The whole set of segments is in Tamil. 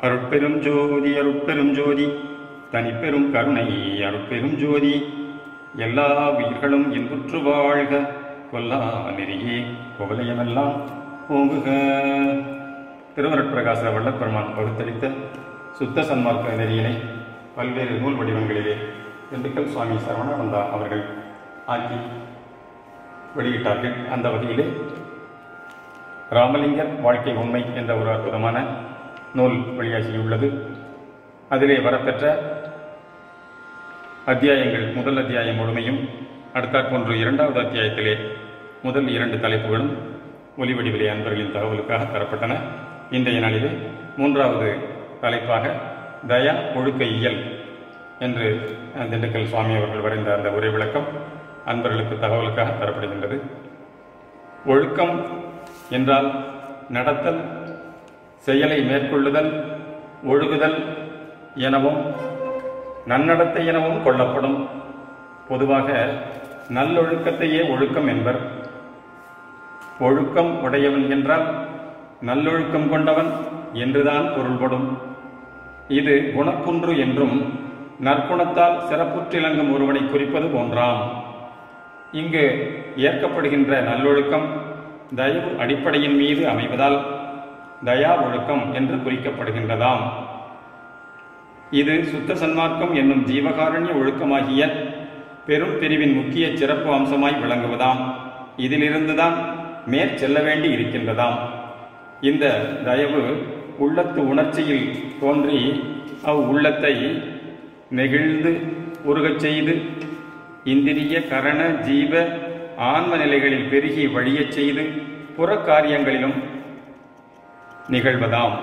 அருட்பெரும் ஜோதி அருட்பெரும் ஜோதி தனிப்பெரும் கருணை அருட்பெரும் ஜோதி எல்லா உயிர்களும் இன்புற்று வாழ்க கொல்லா நெறியே குவலயமெல்லாம் ஓங்குக. திருவருட்பிரகாச வல்லப்பெருமான் வகுத்தளித்த சுத்த சன்மார்க்க நெறியினை பல்வேறு நூல் வடிவங்களிலே திண்டுக்கல் சுவாமி சரவணானந்தா அவர்கள் ஆக்கி வெளியிட்டார்கள். அந்த வகையிலே ராமலிங்கர் வாழ்க்கை உண்மை என்ற ஒரு அற்புதமான நூல் வெளியாகியுள்ளது. அதிலே வரப்பெற்ற அத்தியாயங்கள், முதல் அத்தியாயம் முழுமையும், அடுத்தாற்போன்று இரண்டாவது அத்தியாயத்திலே முதல் 2 தலைப்புகளும் ஒலிவடிவிலே அன்பர்களின் தகவலுக்காக தரப்பட்டன. இன்றைய நாளிலே 3வது தலைப்பாக தயா ஒழுக்க இயல் என்று திண்டுக்கல் சுவாமி அவர்கள் வரைந்த அந்த உரை விளக்கம் அன்பர்களுக்கு தகவலுக்காக தரப்படுகின்றது. ஒழுக்கம் என்றால் நடத்தல், செயலை மேற்கொள்ளுதல், ஒழுகுதல் எனவும் நன்னடத்தை எனவும் கொள்ளப்படும். பொதுவாக நல்லொழுக்கத்தையே ஒழுக்கம் என்பர். ஒழுக்கம் உடையவன் என்றால் நல்லொழுக்கம் கொண்டவன் என்றுதான் பொருள்படும். இது குணக்குன்று என்றும் நற்குணத்தால் சிறப்புற்றிலங்கும் ஒருவனை குறிப்பது போன்றாம். இங்கு ஏற்கப்படுகின்ற நல்லொழுக்கம் தயவு அடிப்படையின் மீது அமைவதால் தயா ஒழுக்கம் என்று குறிக்கப்படுகின்றதாம். இது சுத்த சன்மார்க்கம் என்னும் ஜீவகாருண்ய ஒழுக்கமாகிய பெரும் பிரிவின் முக்கிய சிறப்பு அம்சமாய் விளங்குவதாம். இதிலிருந்துதான் மேற்செல்ல வேண்டி இருக்கின்றதாம். இந்த தயவு உள்ளத்து உணர்ச்சியில் தோன்றி உள்ளத்தை நெகிழ்ந்து உருகச் செய்து இந்திரிய கரண ஜீவ ஆன்ம நிலைகளில் பெருகி வழியச் செய்து புறக்காரியங்களிலும் நிகழ்வதாம்.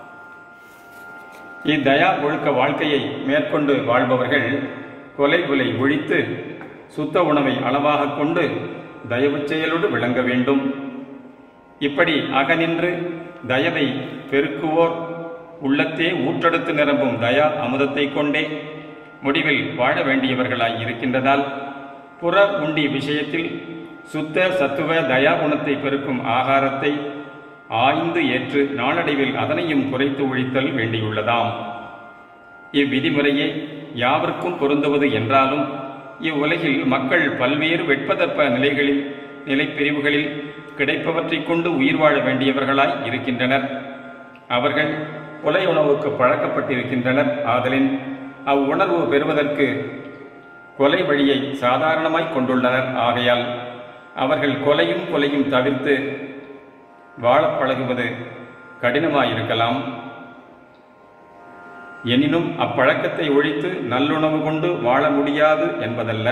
இத்தயா ஒழுக்க வாழ்க்கையை மேற்கொண்டு வாழ்பவர்கள் கொலை ஒழித்து சுத்த உணவை அளவாக கொண்டு தயவு செயலோடு விளங்க வேண்டும். இப்படி அகநின்று தயவை பெருக்குவோர் உள்ளத்தே ஊற்றெடுத்து நிரம்பும் தயா அமுதத்தை கொண்டே முடிவில் வாழ வேண்டியவர்களாய் இருக்கின்றதால் புற உண்டி விஷயத்தில் சுத்த சத்துவ தயா குணத்தை பெருக்கும் ஆகாரத்தை ஆய்ந்து ஏற்று நாளடைவில் அதனையும் குறைத்து ஒழித்தல் வேண்டியுள்ளதாம். இவ்விதிமுறையே யாவருக்கும் பொருந்துவது என்றாலும் இவ்வுலகில் மக்கள் பல்வேறு வெட்பதற்ப நிலைப்பிரிவுகளில் கிடைப்பவற்றை கொண்டு உயிர் வாழ வேண்டியவர்களாய் இருக்கின்றனர். அவர்கள் கொலை உணவுக்கு பழக்கப்பட்டிருக்கின்றனர். ஆதலின் அவ்வுணர்வு பெறுவதற்கு கொலை வழியை சாதாரணமாய் கொண்டுள்ளனர். ஆகையால் அவர்கள் கொலையும் தவிர்த்து வாழ பழகுவது கடினமாயிருக்கலாம். எனினும் அப்பழக்கத்தை ஒழித்து நல்லுணவு கொண்டு வாழ முடியாது என்பதல்ல.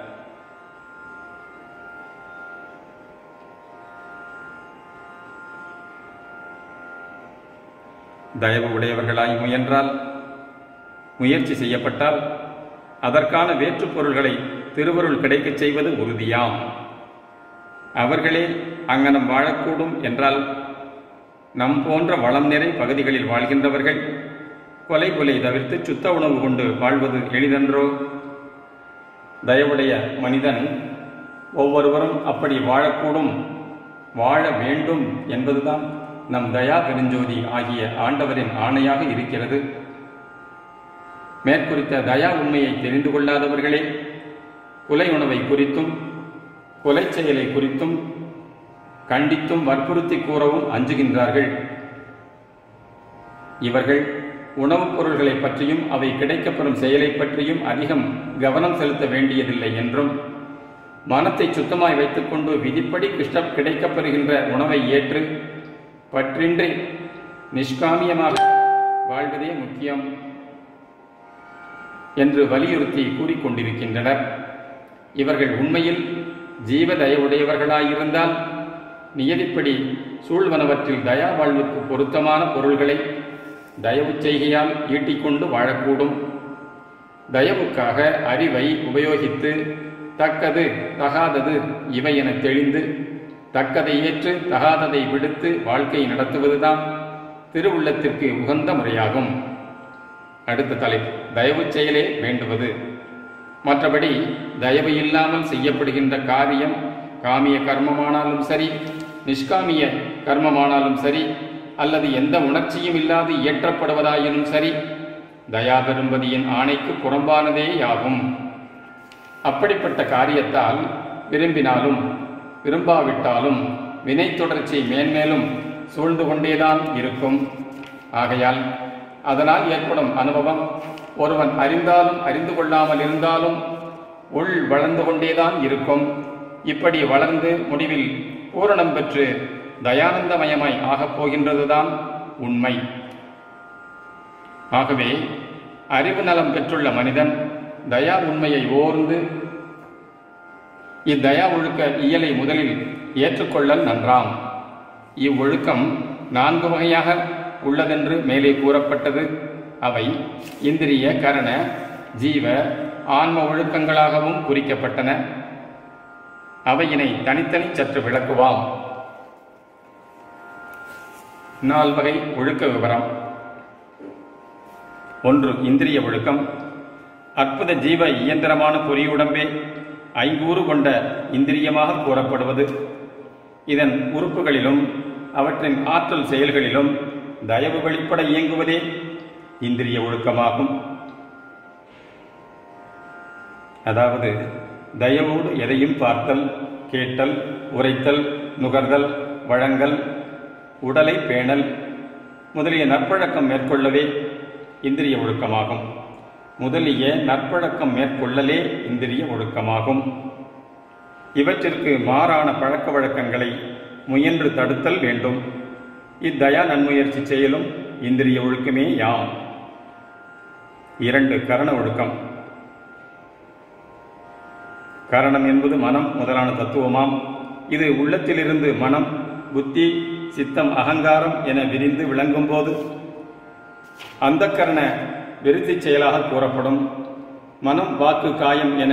தயவு உடையவர்களாய் முயற்சி செய்யப்பட்டால் அதற்கான வேற்றுப் பொருள்களை திருவருள் கிடைக்கச் செய்வது உறுதியாம். அவர்களே அங்கனம் வாழக்கூடும் என்றால் நம் போன்ற வளம் நிறை பகுதிகளில் வாழ்கின்றவர்கள் கொலை தவிர்த்து சுத்த உணவு கொண்டு வாழ்வது எளிதன்றோ? தயவுடைய மனிதன் ஒவ்வொருவரும் அப்படி வாழக்கூடும், வாழ வேண்டும் என்பதுதான் நம் தயா பெருஞ்சோதி ஆகிய ஆண்டவரின் ஆணையாக இருக்கிறது. மேற்குறித்த தயா உண்மையை தெரிந்து கொள்ளாதவர்களே கொலை உணவை குறித்தும் கொலை செயலை குறித்தும் கண்டித்தும் வற்புறுத்தி கூறவும் அஞ்சுகின்றார்கள். இவர்கள் உணவுப் பொருள்களை பற்றியும் அவை கிடைக்கப்பெறும் செயலை பற்றியும் அதிகம் கவனம் செலுத்த வேண்டியதில்லை என்றும் மனத்தை சுத்தமாய் வைத்துக்கொண்டு விதிப்படி கிடைக்கப்பெறுகின்ற உணவை ஏற்று பற்றின்றி நிஷ்காமியமாக வாழ்வதே முக்கியம் என்று வலியுறுத்தி கூறிக்கொண்டிருக்கின்றனர். இவர்கள் உண்மையில் ஜீவ தயவுடையவர்களாயிருந்தால் நியதிப்படி சூழ்வனவற்றில் தயா வாழ்வுக்கு பொருத்தமான பொருள்களை தயவு செய்கையால் ஈட்டிக்கொண்டு வாழக்கூடும். தயவுக்காக அறிவை உபயோகித்து தக்கது தகாதது இவை என தெளிந்து தக்கதை ஏற்று தகாததை விடுத்து வாழ்க்கை நடத்துவதுதான் திருவுள்ளத்திற்கு உகந்த முறையாகும். அடுத்த தலைப்பு தயவு செயலே வேண்டுவது. மற்றபடி தயவு இல்லாமல் செய்யப்படுகின்ற காரியம் காமிய கர்மமானாலும் சரி, நிஷ்காமிய கர்மமானாலும் சரி, அல்லது எந்த உணர்ச்சியும் இல்லாது இயற்றப்படுவதாயினும் சரி, தயா பெரும்பதியின் ஆணைக்கு புறம்பானதேயாகும். அப்படிப்பட்ட காரியத்தால் விரும்பினாலும் விரும்பாவிட்டாலும் வினை தொடர்ச்சி மேன்மேலும் சூழ்ந்து கொண்டேதான் இருக்கும். ஆகையால் அதனால் ஏற்படும் அனுபவம் ஒருவன் அறிந்தாலும் அறிந்து கொள்ளாமல் இருந்தாலும் உள் வளர்ந்து கொண்டேதான் இருக்கும். இப்படி வளர்ந்து முடிவில் பூரணம் பெற்று தயானந்தமயமாய் ஆகப் போகின்றதுதான் உண்மை. ஆகவே அறிவு நலம் பெற்றுள்ள மனிதன் தயா உண்மையை ஓர்ந்து இத்தயா ஒழுக்க இயலை முதலில் ஏற்றுக்கொள்ளல் நன்றாம். இவ்வொழுக்கம் 4 வகையாக உள்ளதென்று மேலே கூறப்பட்டது. அவை இந்திரிய, கரண, ஜீவ, ஆன்ம ஒழுக்கங்களாகவும் குறிக்கப்பட்டன. அவையினை தனித்தனி சற்று விளக்குவாம். 4 வகை ஒழுக்க விவரம். 1. இந்திரிய ஒழுக்கம். அற்புத ஜீவ இயந்திரமான பொறியுடம்பே 5 கூறு கொண்ட இந்திரியமாக கூறப்படுவது. இதன் உறுப்புகளிலும் அவற்றின் ஆற்றல் செயல்களிலும் தயவு வெளிப்பட இயங்குவதே இந்திரிய ஒழுக்கமாகும். அதாவது தயவோடு எதையும் பார்த்தல், கேட்டல், உரைத்தல், நுகர்தல், வழங்கல், உடலை பேணல் முதலிய நற்பழக்கம் மேற்கொள்ளவே இந்திரிய ஒழுக்கமாகும். முதலிய நற்பழக்கம் மேற்கொள்ளலே இந்திரிய ஒழுக்கமாகும். இவற்றிற்கு மாறான பழக்க வழக்கங்களை முயன்று தடுத்தல் வேண்டும். இத்தயா நன்முயற்சி செயலும் இந்திரிய ஒழுக்கமே யாம். 2. கரண ஒழுக்கம். கரணம் என்பது மனம் முதலான தத்துவமாம். இது உள்ளத்திலிருந்து மனம், புத்தி, சித்தம், அகங்காரம் என விரிந்து விளங்கும் போது அந்த கரண விருத்தி செயலாக கூறப்படும். மனம், வாக்கு, காயம் என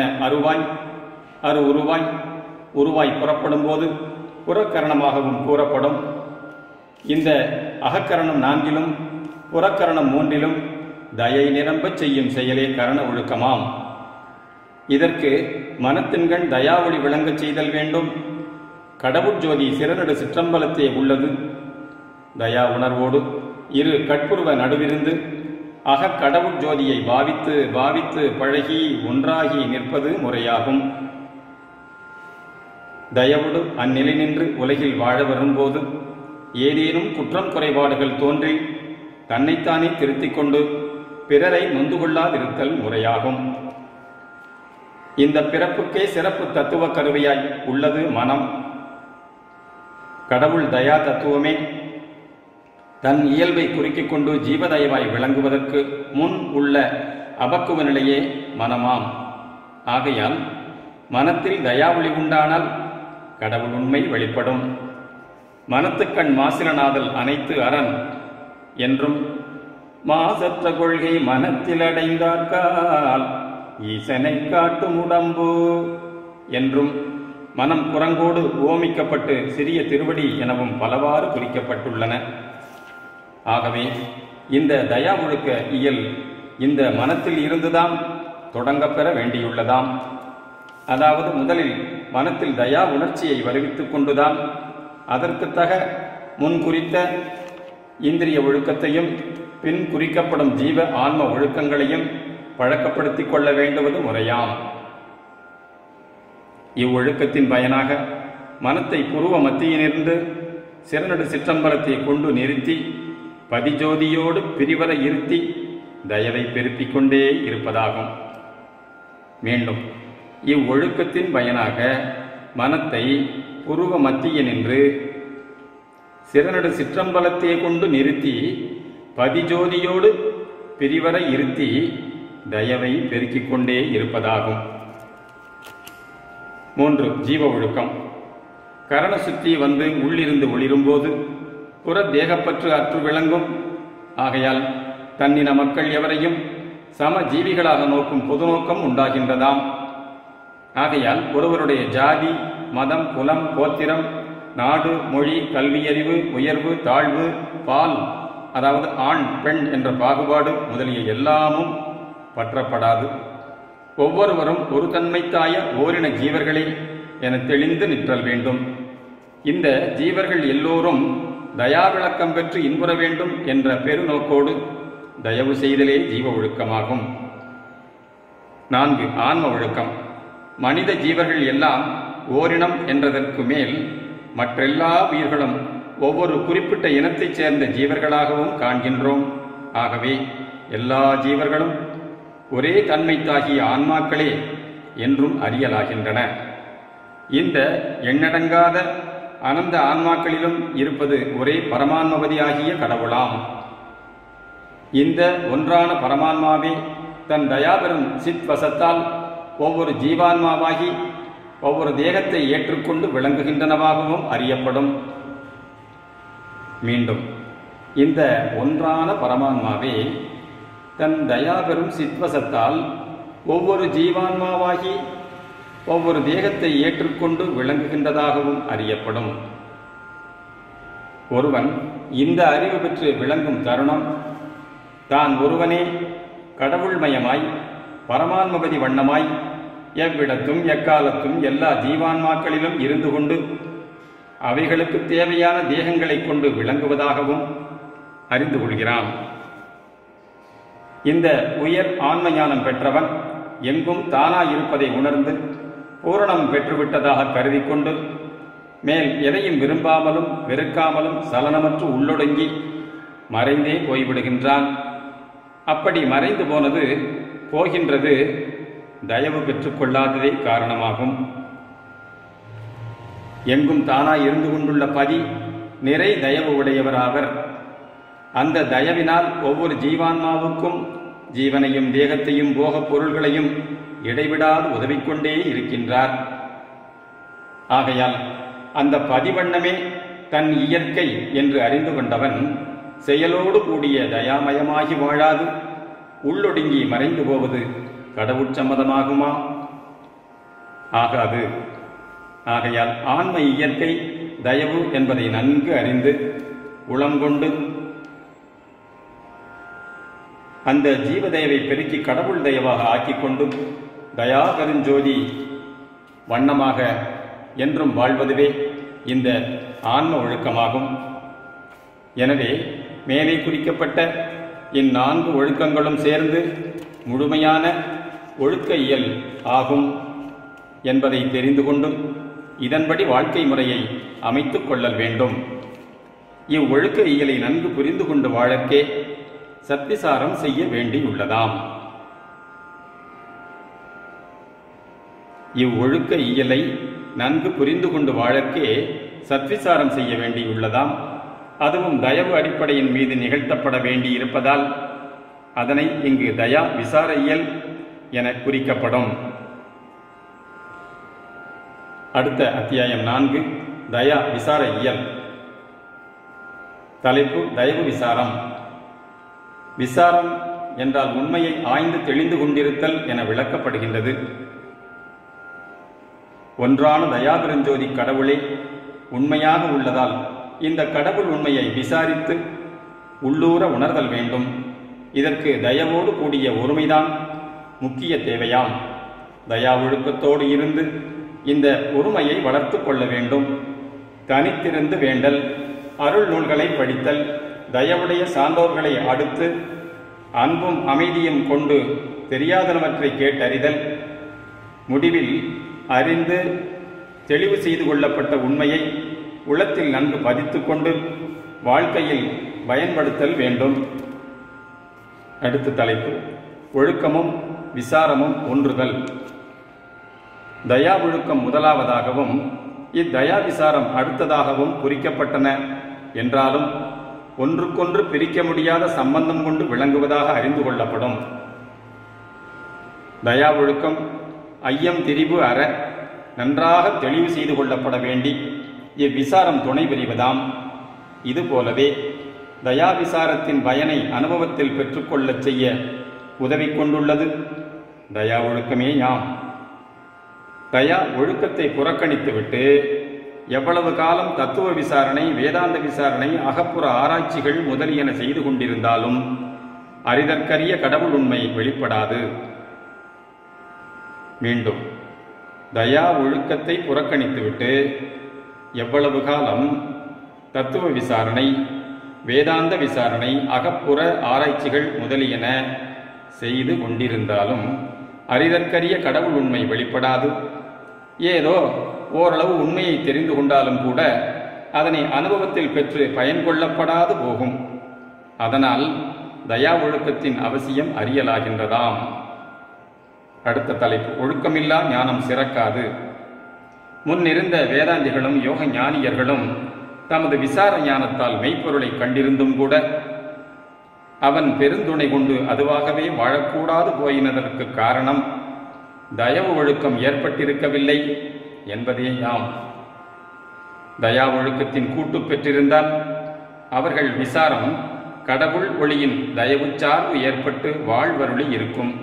உருவாய் புறப்படும் போது புறக்கரணமாகவும் கூறப்படும். இந்த அகக்கரணம் 4லும் புறக்கரணம் 3லும் தயை நிரம்பச் செய்யும் செயலே கரண ஒழுக்கமாம். இதற்கு மனத்தின்கண் தயாவொளி விளங்கச் செய்தல் வேண்டும். கடவுட்ஜோதி சிறநடு சிற்றம்பலத்தே உள்ளது. தயா உணர்வோடு இரு கட்புருவ நடுவிருந்து அகக்கடவுட்ஜோதியை பாவித்து பழகி ஒன்றாகி நிற்பது முறையாகும். தயவுடு அந்நிலை நின்று உலகில் வாழ வரும்போது ஏதேனும் குற்றம் குறைபாடுகள் தோன்றி தன்னைத்தானே திருத்திக் கொண்டு பிறரை நொந்து கொள்ளாதிருத்தல் முறையாகும். இந்த பிறப்புக்கே சிறப்பு தத்துவ கருவியாய் உள்ளது மனம். கடவுள் தயா தத்துவமே தன் இயல்பை குறிக்கிக் கொண்டு ஜீவதயவாய் விளங்குவதற்கு முன் உள்ள அபக்குவ நிலையே மனமாம். ஆகையால் மனத்தில் தயாவொளி உண்டானால் கடவுள் உண்மை வெளிப்படும். மனத்துக்கண் மாசிலனாதல் அனைத்து அரண் என்றும் மாசற்ற கொள்கை மனத்தில் அடைந்தார்கால் ஈசனை காட்டும் உடம்பு என்றும் மனம் குரங்கோடு ஓமிக்கப்பட்டு சிறிய திருவடி எனவும் பலவாறு குறிக்கப்பட்டுள்ளன. ஆகவே இந்த தயா ஒழுக்க இயல் இந்த மனத்தில் இருந்துதான் தொடங்கப்பெற வேண்டியுள்ளதாம். அதாவது முதலில் மனத்தில் தயா உணர்ச்சியை வருவித்துக் கொண்டுதான் அதற்கு தக முன் குறித்த இந்திரிய ஒழுக்கத்தையும் பின் குறிக்கப்படும் ஜீவ ஆன்ம ஒழுக்கங்களையும் பழக்கப்படுத்திக் கொள்ள வேண்டுவது முறையாம். இவ்வொழுக்கத்தின் பயனாக மனத்தை புருவ மத்தியிலிருந்து சிறநடு சிற்றம்பலத்தை கொண்டு நிறுத்தி பதிஜோதியோடு பிரிவர இருத்தி தயவை பெருப்பிக் கொண்டே இருப்பதாகும். மீண்டும் இவ்வொழுக்கத்தின் பயனாக மனத்தை புருவ மத்தியினின்று சிறநடு சிற்றம்பலத்தை கொண்டு நிறுத்தி பதிஜோதியோடு பிரிவர இருத்தி தயவை பெருக்கிக் கொண்டே இருப்பதாகும். 3. ஜீவ ஒழுக்கம். கரண சுத்தி வந்து உள்ளிருந்து ஒளிரும்போது புற தேகப்பற்று அற்று விளங்கும். ஆகையால் தன்னின மக்கள் எவரையும் சம ஜீவிகளாக நோக்கும் பொது நோக்கம் உண்டாகின்றதாம். ஆகையால் ஒருவருடைய ஜாதி, மதம், குலம், கோத்திரம், நாடு, மொழி, கல்வியறிவு, உயர்வு, தாழ்வு, பால், அதாவது ஆண் பெண் என்ற பாகுபாடு முதலிய எல்லாமும் பற்றப்படாது. ஒவ்வொருவரும் ஒரு தன்மைத்தாய ஓரின ஜீவர்களே என தெளிந்து நிற்றல் வேண்டும். இந்த ஜீவர்கள் எல்லோரும் தயாவிளக்கம் பெற்று இன்புற வேண்டும் என்ற பெருநோக்கோடு தயவு செய்தலே ஜீவ ஒழுக்கமாகும். 4. ஆன்ம ஒழுக்கம். மனித ஜீவர்கள் எல்லாம் ஓரினம் என்றதற்கு மேல் மற்றெல்லா உயிர்களும் ஒவ்வொரு குறிப்பிட்ட இனத்தைச் சேர்ந்த ஜீவர்களாகவும் காண்கின்றோம். ஆகவே எல்லா ஜீவர்களும் ஒரே தன்மைத்தாகிய ஆன்மாக்களே என்றும் அறியலாகின்றன. இந்த எண்ணடங்காத அனந்த ஆன்மாக்களிலும் இருப்பது ஒரே பரமான்மபதியாகிய கடவுளாம். இந்த ஒன்றான பரமான்மாவே தன் தயாபெரும் சித் வசத்தால் ஒவ்வொரு ஜீவான்மாவாகி ஒவ்வொரு தேகத்தை ஏற்றுக்கொண்டு விளங்குகின்றனவாகவும் அறியப்படும். மீண்டும், இந்த ஒன்றான பரமான்மாவே தன் தயாபெரும் சித்வசத்தால் ஒவ்வொரு ஜீவான்மாவாகி ஒவ்வொரு தேகத்தை ஏற்றுக்கொண்டு விளங்குகின்றதாகவும் அறியப்படும். ஒருவன் இந்த அறிவு பெற்று விளங்கும் தருணம் தான் ஒருவனே கடவுள்மயமாய் பரமான்மபதி வண்ணமாய் எவ்விடத்தும் எக்காலத்தும் எல்லா ஜீவான்மாக்களிலும் இருந்து கொண்டு அவைகளுக்கு தேவையான தேகங்களை கொண்டு விளங்குவதாகவும் அறிந்து கொள்கிறான். இந்த உயர் ஆன்ம ஞானம் பெற்றவன் எங்கும் தானாயிருப்பதை உணர்ந்து பூரணம் பெற்றுவிட்டதாக கருதி கொண்டு மேல் எதையும் விரும்பாமலும் வெறுக்காமலும் சலனமற்று உள்ளொடுங்கி மறைந்தே போய்விடுகின்றான். அப்படி மறைந்து போகின்றது தயவு பெற்றுக்கொள்ளாததே காரணமாகும். எங்கும் தானாய் இருந்து கொண்டுள்ள பதி நிறை தயவு உடையவராவர். அந்த தயவினால் ஒவ்வொரு ஜீவான்மாவுக்கும் ஜீவனையும் தேகத்தையும் போகப் பொருள்களையும் இடைவிடாது உதவிக்கொண்டே இருக்கின்றார். ஆகையால் அந்த பதிவண்ணமே தன் இயற்கை என்று அறிந்து கொண்டவன் செயலோடு கூடிய தயாமயமாகி வாழாது உள்ளொடுங்கி மறைந்து போவது கடவுட்சம்மதமாகுமா? ஆகாது. ஆகையால் ஆன்ம இயற்கை தயவு என்பதை நன்கு அறிந்து உளங்கொண்டு அந்த ஜீவதயவை பெருக்கி கடவுள் தயவாக ஆக்கிக்கொண்டு தயா பெருஞ்சோதி வண்ணமாக என்றும் வாழ்வதுவே இந்த ஆன்ம ஒழுக்கமாகும். எனவே மேலே குறிக்கப்பட்ட இந்நான்கு ஒழுக்கங்களும் சேர்ந்து முழுமையான ஒழுக்க இயல் ஆகும் என்பதை தெரிந்து கொண்டு இதன்படி வாழ்க்கை முறையை அமைத்துக் கொள்ளல் வேண்டும். இவ்வொழுக்க இயலை நன்கு புரிந்து கொண்டு வாழற்கே சத்விசாரம் செய்ய வேண்டியுள்ளதாம். இவ்வொழுக்க இயலை நன்கு புரிந்து கொண்டு வாழற்கே சத்விசாரம் செய்ய வேண்டியுள்ளதாம். அதுவும் தயவு அடிப்படையின் மீது நிகழ்த்தப்பட வேண்டியிருப்பதால் அதனை இங்கு தயா விசார இயல் என குறிக்கப்படும். அடுத்த அத்தியாயம் 4 தயா விசார இயல். தலைப்பு தயவு விசாரம். விசாரம் என்றால் உண்மையை ஆய்ந்து தெளிந்து கொண்டிருத்தல் என விளக்கப்படுகின்றது. ஒன்றான தயாபெருஞ்சோதி கடவுளே உண்மையாக உள்ளதால் இந்த கடவுள் உண்மையை விசாரித்து உள்ளூர உணர்தல் வேண்டும். இதற்கு தயவோடு கூடிய ஒருமைதான் முக்கிய தேவையாம். தயா ஒழுக்கத்தோடு இருந்து இந்த ஒருமையை வளர்த்து கொள்ள வேண்டும். தனித்திருந்து வேண்டல், அருள் நூல்களை படித்தல், தயவுடைய சான்றோர்களை அடுத்து அன்பும் அமைதியும் கொண்டு தெரியாதனவற்றை கேட்டறிதல், முடிவில் அறிந்து தெளிவு செய்து கொள்ளப்பட்ட உண்மையை உளத்தில் நன்கு பதித்து கொண்டு வாழ்க்கையில் பயன்படுத்தல் வேண்டும். அடுத்த தலைப்பு ஒழுக்கமும் விசாரமும் ஒன்றுதல். தயா ஒழுக்கம் முதலாவதாகவும் இத்தயா விசாரம் அடுத்ததாகவும் குறிக்கப்பட்டன என்றாலும் ஒன்றுக்கொன்று பிரிக்க முடியாத சம்பந்தம் கொண்டு விளங்குவதாக அறிந்து கொள்ளப்படும். தயா ஒழுக்கம் ஐயம் திரிபு அற நன்றாக தெளிவு செய்து கொள்ளப்பட வேண்டி இவ்விசாரம் துணை புரிவதாம். இதுபோலவே தயா விசாரத்தின் பயனை அனுபவத்தில் பெற்றுக்கொள்ளச் செய்ய உதவி கொண்டுள்ளது தயா ஒழுக்கமே யாம். தயா ஒழுக்கத்தை புறக்கணித்துவிட்டு எவ்வளவு காலம் தத்துவ விசாரணை, வேதாந்த விசாரணை, அகப்புற ஆராய்ச்சிகள் முதலியன செய்து கொண்டிருந்தாலும் அறிதற்கரிய கடவுள் உண்மை வெளிப்படாது. மீண்டும், தயா ஒழுக்கத்தை புறக்கணித்துவிட்டு எவ்வளவு காலம் தத்துவ விசாரணை, வேதாந்த விசாரணை, அகப்புற ஆராய்ச்சிகள் முதலியன செய்து கொண்டிருந்தாலும் அறிதற்கரிய கடவுள் உண்மை வெளிப்படாது. ஏதோ ஓரளவு உண்மையை தெரிந்து கொண்டாலும் கூட அதனை அனுபவத்தில் பெற்று பயன் கொள்ளப்படாது போகும். அதனால் தயா ஒழுக்கத்தின் அவசியம் அறியலாகின்றதாம். அடுத்த தலைப்பு, ஒழுக்கமில்லா ஞானம் சிறக்காது. முன்னிருந்த வேதாந்திகளும் யோக ஞானியர்களும் தமது விசார ஞானத்தால் மெய்ப்பொருளை கண்டிருந்தும் கூட அவன் பெருந்துணை கொண்டு அதுவாகவே வாழக்கூடாது போயினதற்கு காரணம் தயவு ஒழுக்கம் ஏற்பட்டிருக்கவில்லை என்பதேயாம். தயா ஒழுக்கத்தின் கூட்டு பெற்றிருந்தால் அவர்கள் விசாரம் கடவுள் ஒளியின் தயவு சார்பு ஏற்பட்டு வாழ்வருளி இருக்கும்.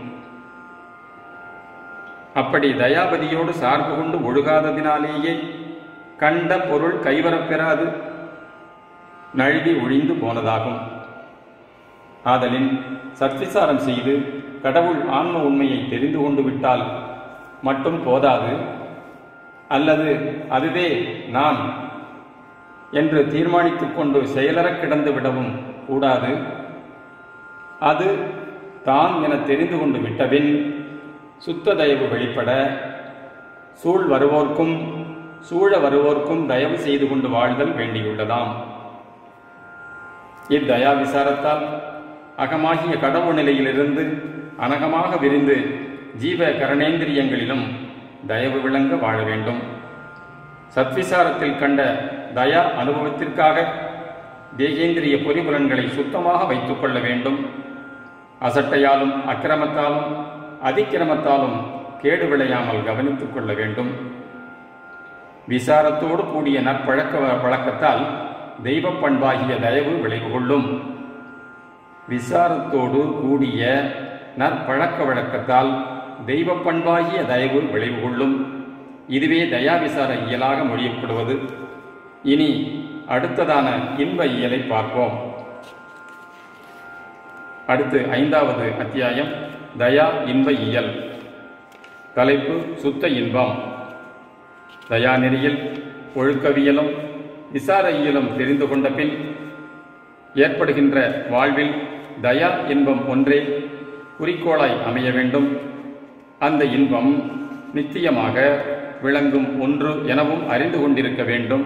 அப்படி தயாபதியோடு சார்பு கொண்டு ஒழுகாததினாலேயே கண்ட பொருள் கைவரப்பெறாது நழுவி ஒழிந்து போனதாகும். ஆதலின் சத்விசாரம் செய்து கடவுள் ஆன்ம உண்மையை தெரிந்து கொண்டு விட்டால் மட்டும் போதாது, அல்லது அதுவே நான் என்று தீர்மானித்துக் கொண்டு செயலறக் கிடந்து விடவும் கூடாது. அது தான் என தெரிந்து கொண்டு விட்டபின் சுத்த தயவு வெளிப்பட சூழ் வருவோர்க்கும் சூழ வருவோர்க்கும் தயவு செய்து கொண்டு வாழ்தல் வேண்டியுள்ளதாம். இத்தயா விசாரத்தால் அகமாகிய கடவுள் நிலையிலிருந்து அனகமாக விரிந்து ஜீவ கரணேந்திரியங்களிலும் தயவு விளங்க வாழ வேண்டும். சத்விசாரத்தில் கண்ட தயா அனுபவத்திற்காக தேகேந்திரிய பொறிபுலன்களை சுத்தமாக வைத்துக் கொள்ள வேண்டும். அசட்டையாலும் அக்கிரமத்தாலும் அதிக்கிரமத்தாலும் கேடு விளையாமல் கவனித்துக் கொள்ள வேண்டும். விசாரத்தோடு கூடிய பழக்கத்தால் தெய்வ பண்பாகிய தயவு விளைவு கொள்ளும். விசாரத்தோடு கூடிய நற்பழக்க வழக்கத்தால் தெய்வ பண்பாகிய தயவு விளைவு கொள்ளும். இதுவே தயா விசார இயலாக மொழியப்படுவது. இனி அடுத்ததான இன்ப இயலை பார்ப்போம். அடுத்து 5வது அத்தியாயம், தயா இன்ப இயல். தலைப்பு, சுத்த இன்பம். தயா நெறியில் ஒழுக்கவியலும் விசார இயலும் தெரிந்து கொண்ட பின் ஏற்படுகின்ற வாழ்வில் தயா இன்பம் ஒன்றே குறிக்கோளாய் அமைய வேண்டும். அந்த இன்பம் நித்தியமாக விளங்கும் ஒன்று எனவும் அறிந்து கொண்டிருக்க வேண்டும்.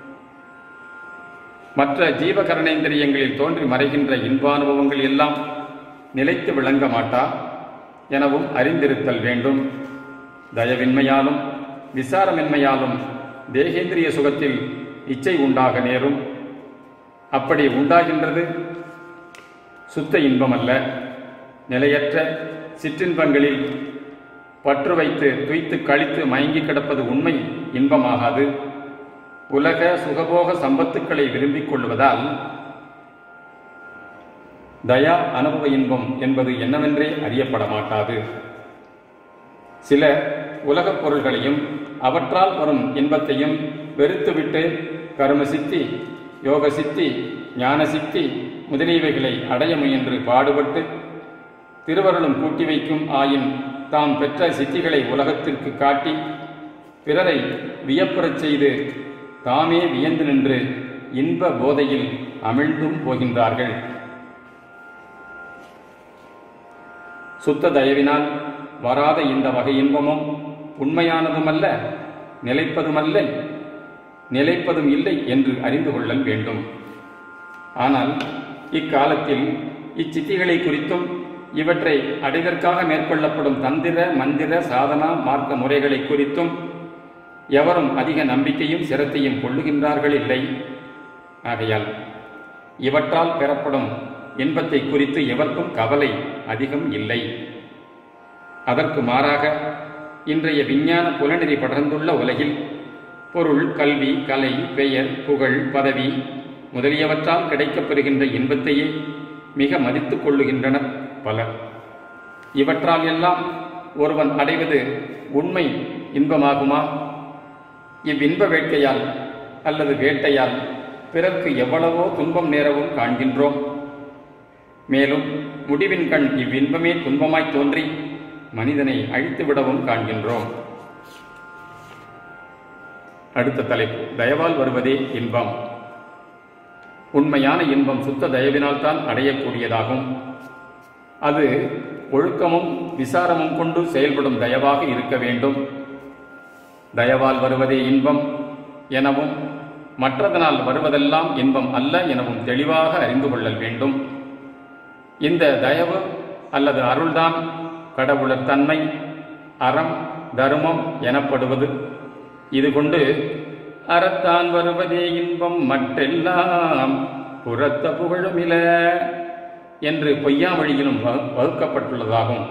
மற்ற ஜீவகரணேந்திரியங்களில் தோன்றி மறைகின்ற இன்பானுபவங்கள் எல்லாம் நிலைத்து விளங்க மாட்டா எனவும் அறிந்திருத்தல் வேண்டும். தயவின்மையாலும் விசாரமின்மையாலும் தேகேந்திரிய சுகத்தில் இச்சை உண்டாக நேரும். அப்படி உண்டாகின்றது சுத்த இன்பம் அல்ல. நிலையற்ற சிற்றின்பங்களில் பற்று வைத்து துய்த்து கழித்து மயங்கி கிடப்பது உண்மை இன்பமாகாது. உலக சுகபோக சம்பத்துக்களை விரும்பிக் கொள்வதால் தயா அனுபவ இன்பம் என்பது என்னவென்றே அறியப்பட மாட்டாது. சில உலகப் பொருள்களையும் அவற்றால் வரும் இன்பத்தையும் வெறுத்துவிட்டு கர்ம சித்தி, யோக சித்தி, ஞான சித்தி முதலியவைகளை அடைய முயன்று பாடுபட்டு திருவருளும் கூட்டி வைக்கும் ஆயின் தாம் பெற்ற சித்திகளை உலகத்திற்கு காட்டி பிறரை வியப்புறச் செய்து தாமே வியந்து நின்று இன்ப போதையில் அமிழ்ந்தும் போகின்றார்கள். சுத்த தயவினால் வராத இந்த வகை இன்பமும் உண்மையானதுமல்ல, நிலைப்பதும் இல்லை என்று அறிந்து கொள்ளல் வேண்டும். ஆனால் இக்காலத்தில் இச்சித்திகளை குறித்தும் இவற்றை அடைவதற்காக மேற்கொள்ளப்படும் தந்திர மந்திர சாதனா மார்க்க முறைகளை குறித்தும் எவரும் அதிக நம்பிக்கையும் சிரத்தையும் கொள்ளுகின்றார்கள் இல்லை. ஆகையால் இவற்றால் பெறப்படும் இன்பத்தை குறித்து எவருக்கும் கவலை அதிகம் இல்லை. அதற்கு மாறாக இன்றைய விஞ்ஞான புலனெறி படர்ந்துள்ள உலகில் பொருள், கல்வி, கலை, பெயர், புகழ், பதவி முதலியவற்றால் கிடைக்கப்பெறுகின்ற இன்பத்தையே மிக மதித்துக் கொள்ளுகின்றனர் பலர். இவற்றால் எல்லாம் ஒருவன் அடைவது உண்மை இன்பமாகுமா? இவ்வின்ப வேட்கையால் அல்லது வேட்டையால் பிறர்க்கு எவ்வளவோ துன்பம் நேரவும் காண்கின்றோம். மேலும் முடிவின் கண் இவ்வின்பமே துன்பமாய் தோன்றி மனிதனை அழித்துவிடவும் காண்கின்றோம். அடுத்த தலைப்பு, தயவால் வருவதே இன்பம். உண்மையான இன்பம் சுத்த தயவினால் தான் அடையக்கூடியதாகும். அது ஒழுக்கமும் விசாரமும் கொண்டு செயல்படும் தயவாக இருக்க வேண்டும். தயவால் வருவதே இன்பம் எனவும் மற்றதனால் வருவதெல்லாம் இன்பம் அல்ல எனவும் தெளிவாக அறிந்து கொள்ளல் வேண்டும். இந்த தயவு அல்லது அருள்தான் கடவுளர் தன்மை, அறம், தர்மம் எனப்படுவது. இது கொண்டு அறத்தான் வருவதே இன்பம் மற்றெல்லாம் புறத்த புகழுமில என்று பொய்யாமொழியிலும் வகுக்கப்பட்டுள்ளதாகும்.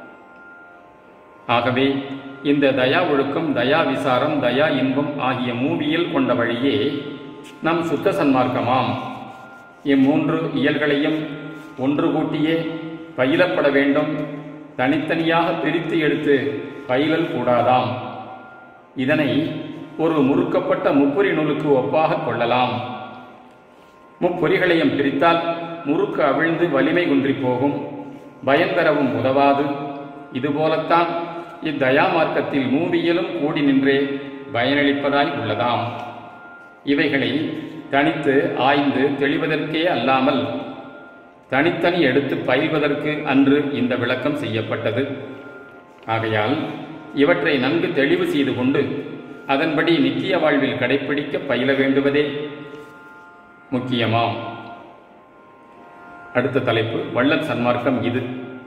ஆகவே இந்த தயா ஒழுக்கம், தயா விசாரம், தயா இன்பம் ஆகிய மூவியல் கொண்ட வழியே நம் சுத்த சன்மார்க்கமாம். இம்மூன்று இயல்களையும் ஒன்று கூட்டியே பயிலப்பட வேண்டும். தனித்தனியாக பிரித்து எடுத்து பயிலல் கூடாதாம். இதனை ஒரு முறுக்கப்பட்ட முப்புரி நூலுக்கு ஒப்பாக கொள்ளலாம். முப்பொறிகளையும் பிரித்தால் முறுக்கு அவிழ்ந்து வலிமை குன்றி போகும், பயன் பெறவும் உதவாது. இதுபோலத்தான் இத்தயா மார்க்கத்தில் மூவியலும் கூடி நின்றே பயனளிப்பதாய் உள்ளதாம். இவைகளை தனித்து ஆய்ந்து தெளிவதற்கே அல்லாமல் தனித்தனி எடுத்து பயில்வதற்கு அன்று இந்த விளக்கம் செய்யப்பட்டது. ஆகையால் இவற்றை நன்கு தெளிவு செய்து கொண்டு அதன்படி நித்திய வாழ்வில் கடைப்பிடிக்க பயில வேண்டுவதே முக்கியமாம். அடுத்த தலைப்பு வள்ளல் சன்மார்க்கம். இது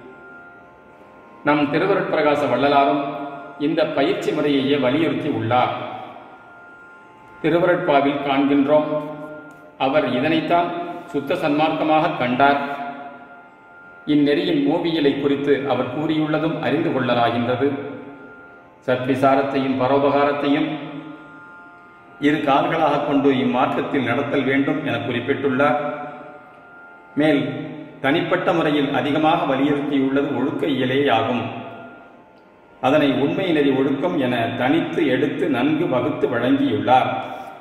நம் திருவருட்பிரகாச வள்ளலாரும் இந்த பயிற்சி முறையையே வலியுறுத்தி உள்ளார். திருவருட்பாவில் காண்கின்றோம். அவர் இதனைத்தான் சுத்த சன்மார்க்கமாக கண்டார். இந்நெறியின் மூவியலை குறித்து அவர் கூறியுள்ளதும் அறிந்து கொள்ளலாகின்றது. சத்விசாரத்தையும் பரோபகாரத்தையும் இரு கால்களாக கொண்டு இம்மார்க்கத்தில் நடத்தல் வேண்டும் என குறிப்பிட்டுள்ளார். மேல் தனிப்பட்ட முறையில் அதிகமாக வலியுறுத்தியுள்ளது ஒழுக்க இயலேயாகும். அதனை உண்மை நெறி ஒழுக்கம் என தனித்து எடுத்து நன்கு வகுத்து வழங்கியுள்ளார்.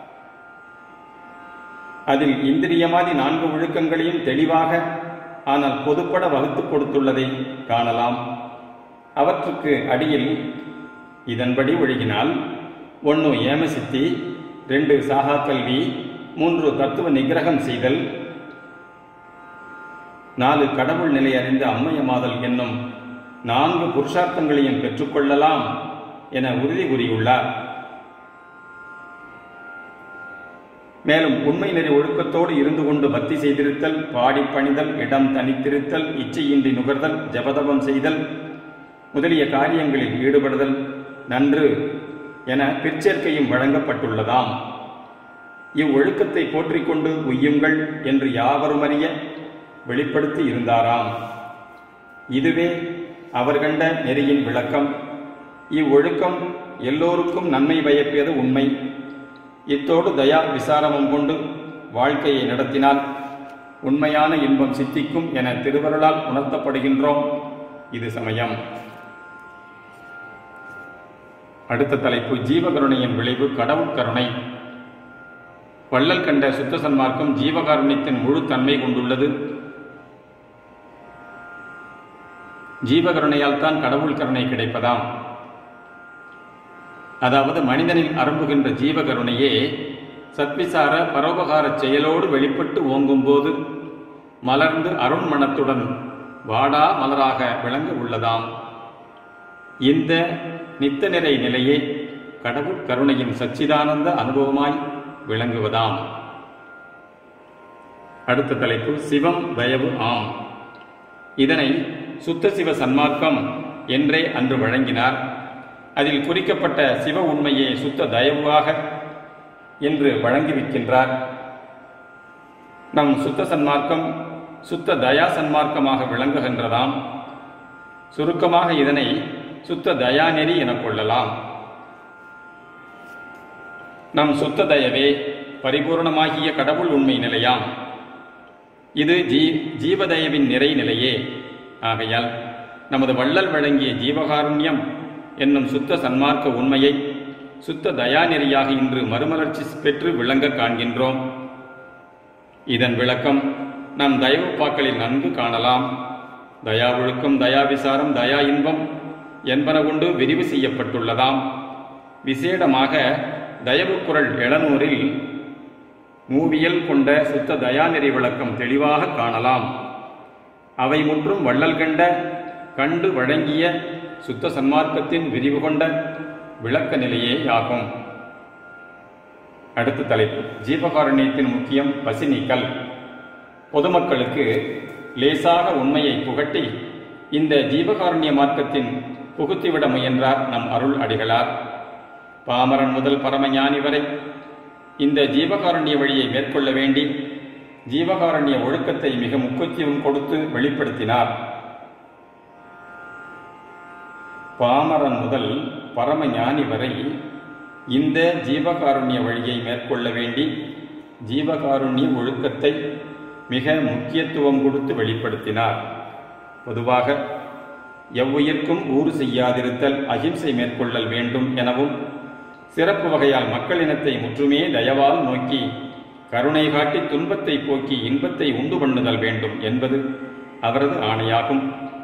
அதில் இந்திரியமாதி 4 ஒழுக்கங்களையும் தெளிவாக ஆனால் பொதுப்பட வகுத்து கொடுத்துள்ளதை காணலாம். அவற்றுக்கு அடியில் இதன்படி ஒழுகினால் 1 ஏமசித்தி, 2 சாகா கல்வி, 3 தத்துவ நிகிரகம் செய்தல், 4 கடவுள் நிலை அறிந்த அம்மையமாதல் என்னும் 4 புருஷார்த்தங்களையும் பெற்றுக்கொள்ளலாம் என உறுதி கூறியுள்ளார். மேலும் உண்மை நெறி ஒழுக்கத்தோடு இருந்து கொண்டு பக்தி செய்திருத்தல், பாடி பணிதல், இடம் தனித்திருத்தல், இச்சையின்றி நுகர்தல், ஜபதபம் செய்தல் முதலிய காரியங்களில் ஈடுபடுதல் நன்று என பிற்சேர்க்கையும் வழங்கப்பட்டுள்ளதாம். இவ்வொழுக்கத்தை போற்றிக்கொண்டு உய்யுங்கள் என்று யாவரும் அறிய வெளிப்படுத்தி இருந்தாராம். இதுவே அவர் கண்ட நெறியின் விளக்கம். இவ்வொழுக்கம் எல்லோருக்கும் நன்மை பயப்பியது உண்மை. இத்தோடு தயா விசாரமும் கொண்டு வாழ்க்கையை நடத்தினால் உண்மையான இன்பம் சித்திக்கும் என திருவருளால் உணர்த்தப்படுகின்றோம். இது சமயம். அடுத்த தலைப்பு ஜீவகருணையின் விளைவு கடவுள் கருணை. வள்ளல் கண்ட சுத்த சன்மார்க்கம் ஜீவகாருண்யத்தின் முழு தன்மை கொண்டுள்ளது. ஜீவகருணையால் தான் கடவுள் கருணை கிடைப்பதாம். அதாவது மனிதனில் அரும்புகின்ற ஜீவகருணையே சத்விசார பரோபகார செயலோடு வெளிப்பட்டு ஓங்கும் போது மலர்ந்து அருண்மணத்துடன் வாடா மலராக விளங்க உள்ளதாம். இந்த நித்த நிறை நிலையே கடவுள் கருணையின் சச்சிதானந்த அனுபவமாய் விளங்குவதாம். அடுத்த தலைப்பு சிவம் தயவு ஆம். இதனை சுத்த சிவ சன்மார்க்கம் என்றே அன்று வழங்கினார். அதில் குறிக்கப்பட்ட சிவ உண்மையை சுத்த தயவாக என்று வழங்கிவிக்கின்றார். நம் சுத்த சன்மார்க்கம் சுத்த தயா சன்மார்க்கமாக விளங்குகின்றதாம். சுருக்கமாக இதனை சுத்த தயாநெறி என கொள்ளலாம். நம் சுத்த தயவே பரிபூர்ணமாகிய கடவுள் உண்மை நிலையாம். இது ஜீவதயவின் நிறை நிலையே. ஆகையால் நமது வள்ளல் வழங்கிய ஜீவகாருண்யம் என்னும் சுத்த சன்மார்க்க உண்மையை சுத்த தயாநெறியாக இன்று மறுமலர்ச்சி பெற்று விளங்க காண்கின்றோம். இதன் விளக்கம் நம் தயவுப்பாக்களில் நன்கு காணலாம். தயா ஒழுக்கம், தயா விசாரம், தயா இன்பம் என்பன கொண்டு விரிவு செய்யப்பட்டுள்ளதாம். விசேடமாக தயவு குறள் 700 மூவியல் கொண்ட சுத்த தயாநெறி விளக்கம் தெளிவாக காணலாம். அவை முற்றும் வள்ளல் கண்டு வழங்கிய சுத்த சன்மார்க்கத்தின் விரிவு கொண்ட விளக்க நிலையே ஆகும். அடுத்த தலைப்பு, ஜீவகாருண்யத்தின் முக்கியம் பசி நீக்கல். பொதுமக்களுக்கு லேசாக உண்மையை புகட்டி இந்த ஜீவகாருண்ய மார்க்கத்தின் புகுத்திவிட முயன்றார் நம் அருள் அடிகளார். பாமரன் முதல் பரமஞானி வரை இந்த ஜீவகாருண்ய வழியை மேற்கொள்ள வேண்டி ஜீவகாருண்ய ஒழுக்கத்தை மிக முக்கியத்துவம் கொடுத்து வெளிப்படுத்தினார். பாமரன் முதல் பரமஞானி வரை இந்த ஜீவகாருண்ய வழியை மேற்கொள்ள வேண்டி ஜீவகாருண்ய ஒழுக்கத்தை மிக முக்கியத்துவம் கொடுத்து வெளிப்படுத்தினார். பொதுவாக எவ்வுயிர்க்கும் ஊறு செய்யாதிருத்தல், அகிம்சை மேற்கொள்ளல் வேண்டும் எனவும், சிறப்பு வகையால் மக்களினத்தை முற்றுமே தயவால் நோக்கி கருணை காட்டி துன்பத்தை போக்கி இன்பத்தை உண்டு பண்ணுதல் வேண்டும் என்பது அவரது ஆணையாகும்.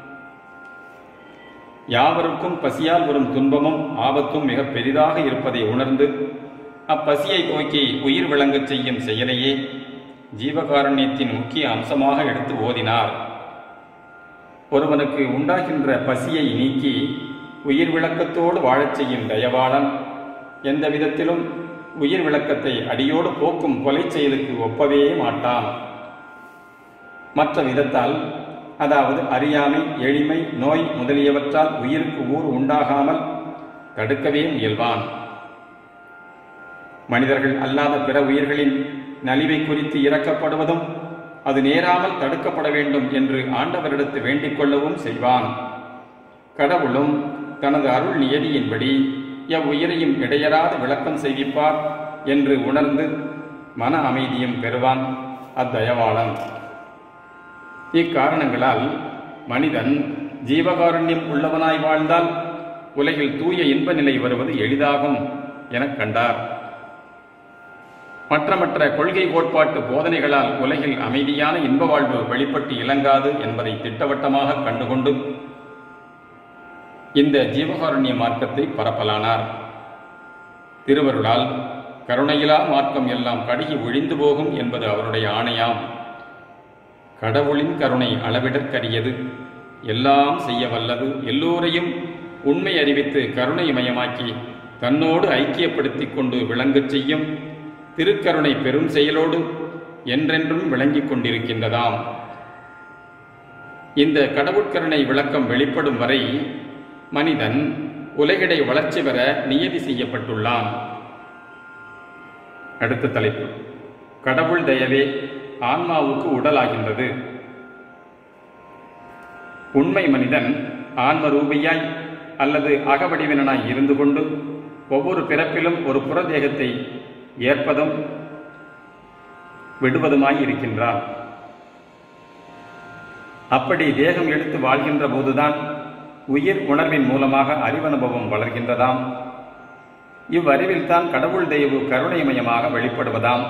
யாவருக்கும் பசியால் வரும் துன்பமும் ஆபத்தும் மிக பெரிதாக இருப்பதை உணர்ந்து அப்பசியை போக்கி உயிர் விளங்கச் செய்யும் செயலையே ஜீவகாருண்யத்தின் முக்கிய அம்சமாக எடுத்து ஓதினார். ஒருவனுக்கு உண்டாகின்ற பசியை நீக்கி உயிர் விளக்கத்தோடு வாழச் செய்யும் தயவாளன் எந்த விதத்திலும் உயிர் விளக்கத்தை அடியோடு போக்கும் கொலை செயலுக்கு ஒப்பவே மாட்டான். மற்ற விதத்தால், அதாவது அறியாமை, எளிமை, நோய் முதலியவற்றால் உயிருக்கு ஊறு உண்டாகாமல் தடுக்கவே முயல்வான். மனிதர்கள் அல்லாத பிற உயிர்களின் நலிவை குறித்து இரக்கப்படுவதும் அது நேராமல் தடுக்கப்பட வேண்டும் என்று ஆண்டவரிடத்து வேண்டிக் கொள்ளவும் செய்வான். கடவுளும் தனது அருள் நியதியின்படி எவ்வுயிரையும் இடையறாத விளக்கம் செய்விப்பார் என்று உணர்ந்து மன அமைதியும் பெறுவான் அத்தயவாளன். இக்காரணங்களால் மனிதன் ஜீவகாருண்யம் உள்ளவனாய் வாழ்ந்தால் உலகில் தூய இன்ப நிலை வருவது எளிதாகும் எனக் கண்டார். மற்ற கொள்கை கோட்பாட்டு போதனைகளால் உலகில் அமைதியான இன்ப வாழ்வு வெளிப்பட்டு இலங்காது என்பதை திட்டவட்டமாக கண்டுகொண்டு இந்த ஜீவகாருண்ய மார்க்கத்தை பரப்பலானார். திருவருளால் கருணையிலா மார்க்கம் எல்லாம் கடுகி ஒழிந்து போகும் என்பது அவருடைய ஆணையாம். கடவுளின் கருணை அளவிடற்கரியது, எல்லாம் செய்ய வல்லது, எல்லோரையும் உண்மை அறிவித்து கருணைமயமாக்கி தன்னோடு ஐக்கியப்படுத்திக் கொண்டு விளங்கச் செய்யும் திருக்கருணை பெரும் செயலோடு என்றென்றும் விளங்கிக் கொண்டிருக்கின்றதாம். இந்த கடவுட்கருணை விளக்கம் வெளிப்படும் வரை மனிதன் உலகிடை வளர்ச்சி பெற நியதி செய்யப்பட்டுள்ளான். அடுத்த தலைப்பு, கடவுள் தயவே ஆன்மாவுக்கு உடலாகின்றது. உண்மை மனிதன் ஆன்மரூபியாய் அல்லது அகவடிவினாய் இருந்து கொண்டு ஒவ்வொரு பிறப்பிலும் ஒரு புறதேகத்தை ஏற்பதும் விடுவதுமாய் இருக்கின்றான். அப்படி தேகம் எடுத்து வாழ்கின்ற போதுதான் உயிர் உணர்வின் மூலமாக அறிவனுபவம் வளர்கின்றதாம். இவ்வறிவில் தான் கடவுள் தெய்வ கருணைமயமாக வெளிப்படுவதாம்.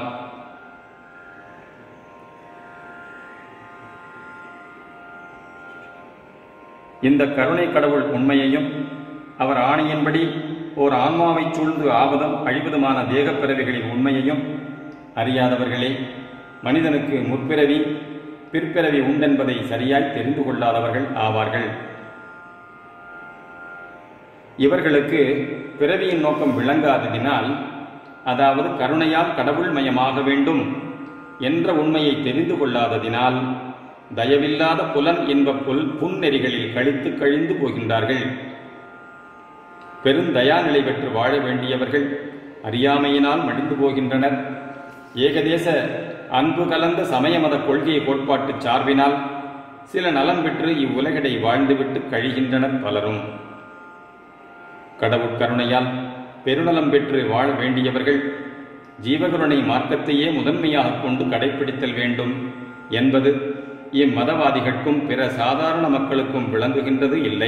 இந்த கருணை கடவுள் உண்மையையும் அவர் ஆணையின்படி ஓர் ஆன்மாவை சூழ்ந்து ஆவதும் அழிவதுமான தேகப் பிறவிகளின் உண்மையையும் அறியாதவர்களே மனிதனுக்கு முற்பிறவி பிற்பிறவி உண்டென்பதை சரியாய் தெரிந்து கொள்ளாதவர்கள் ஆவார்கள். இவர்களுக்கு பிறவியின் நோக்கம் விளங்காததினால், அதாவது கருணையால் கடவுள் மயமாக வேண்டும் என்ற உண்மையை தெரிந்து கொள்ளாததினால் தயவில்லாத புலன் இன்ப புன்னெறிகளில் கழித்து கழிந்து போகின்றார்கள். பெருந்தயாநிலை பெற்று வாழ வேண்டியவர்கள் அறியாமையினால் மடிந்து போகின்றனர். ஏகதேச அன்பு கலந்த சமய மத கொள்கை கோட்பாட்டு சார்பினால் சில நலம் பெற்று இவ்வுலகிடை வாழ்ந்துவிட்டு கழிகின்றனர் பலரும். கடவுட் கருணையால் பெருநலம் பெற்று வாழ வேண்டியவர்கள் ஜீவகருணை மார்க்கத்தையே முதன்மையாக கொண்டு கடைபிடித்தல் வேண்டும் என்பது இம்மதவாதிகளுக்கும் பிற சாதாரண மக்களுக்கும் விளங்குகின்றது இல்லை.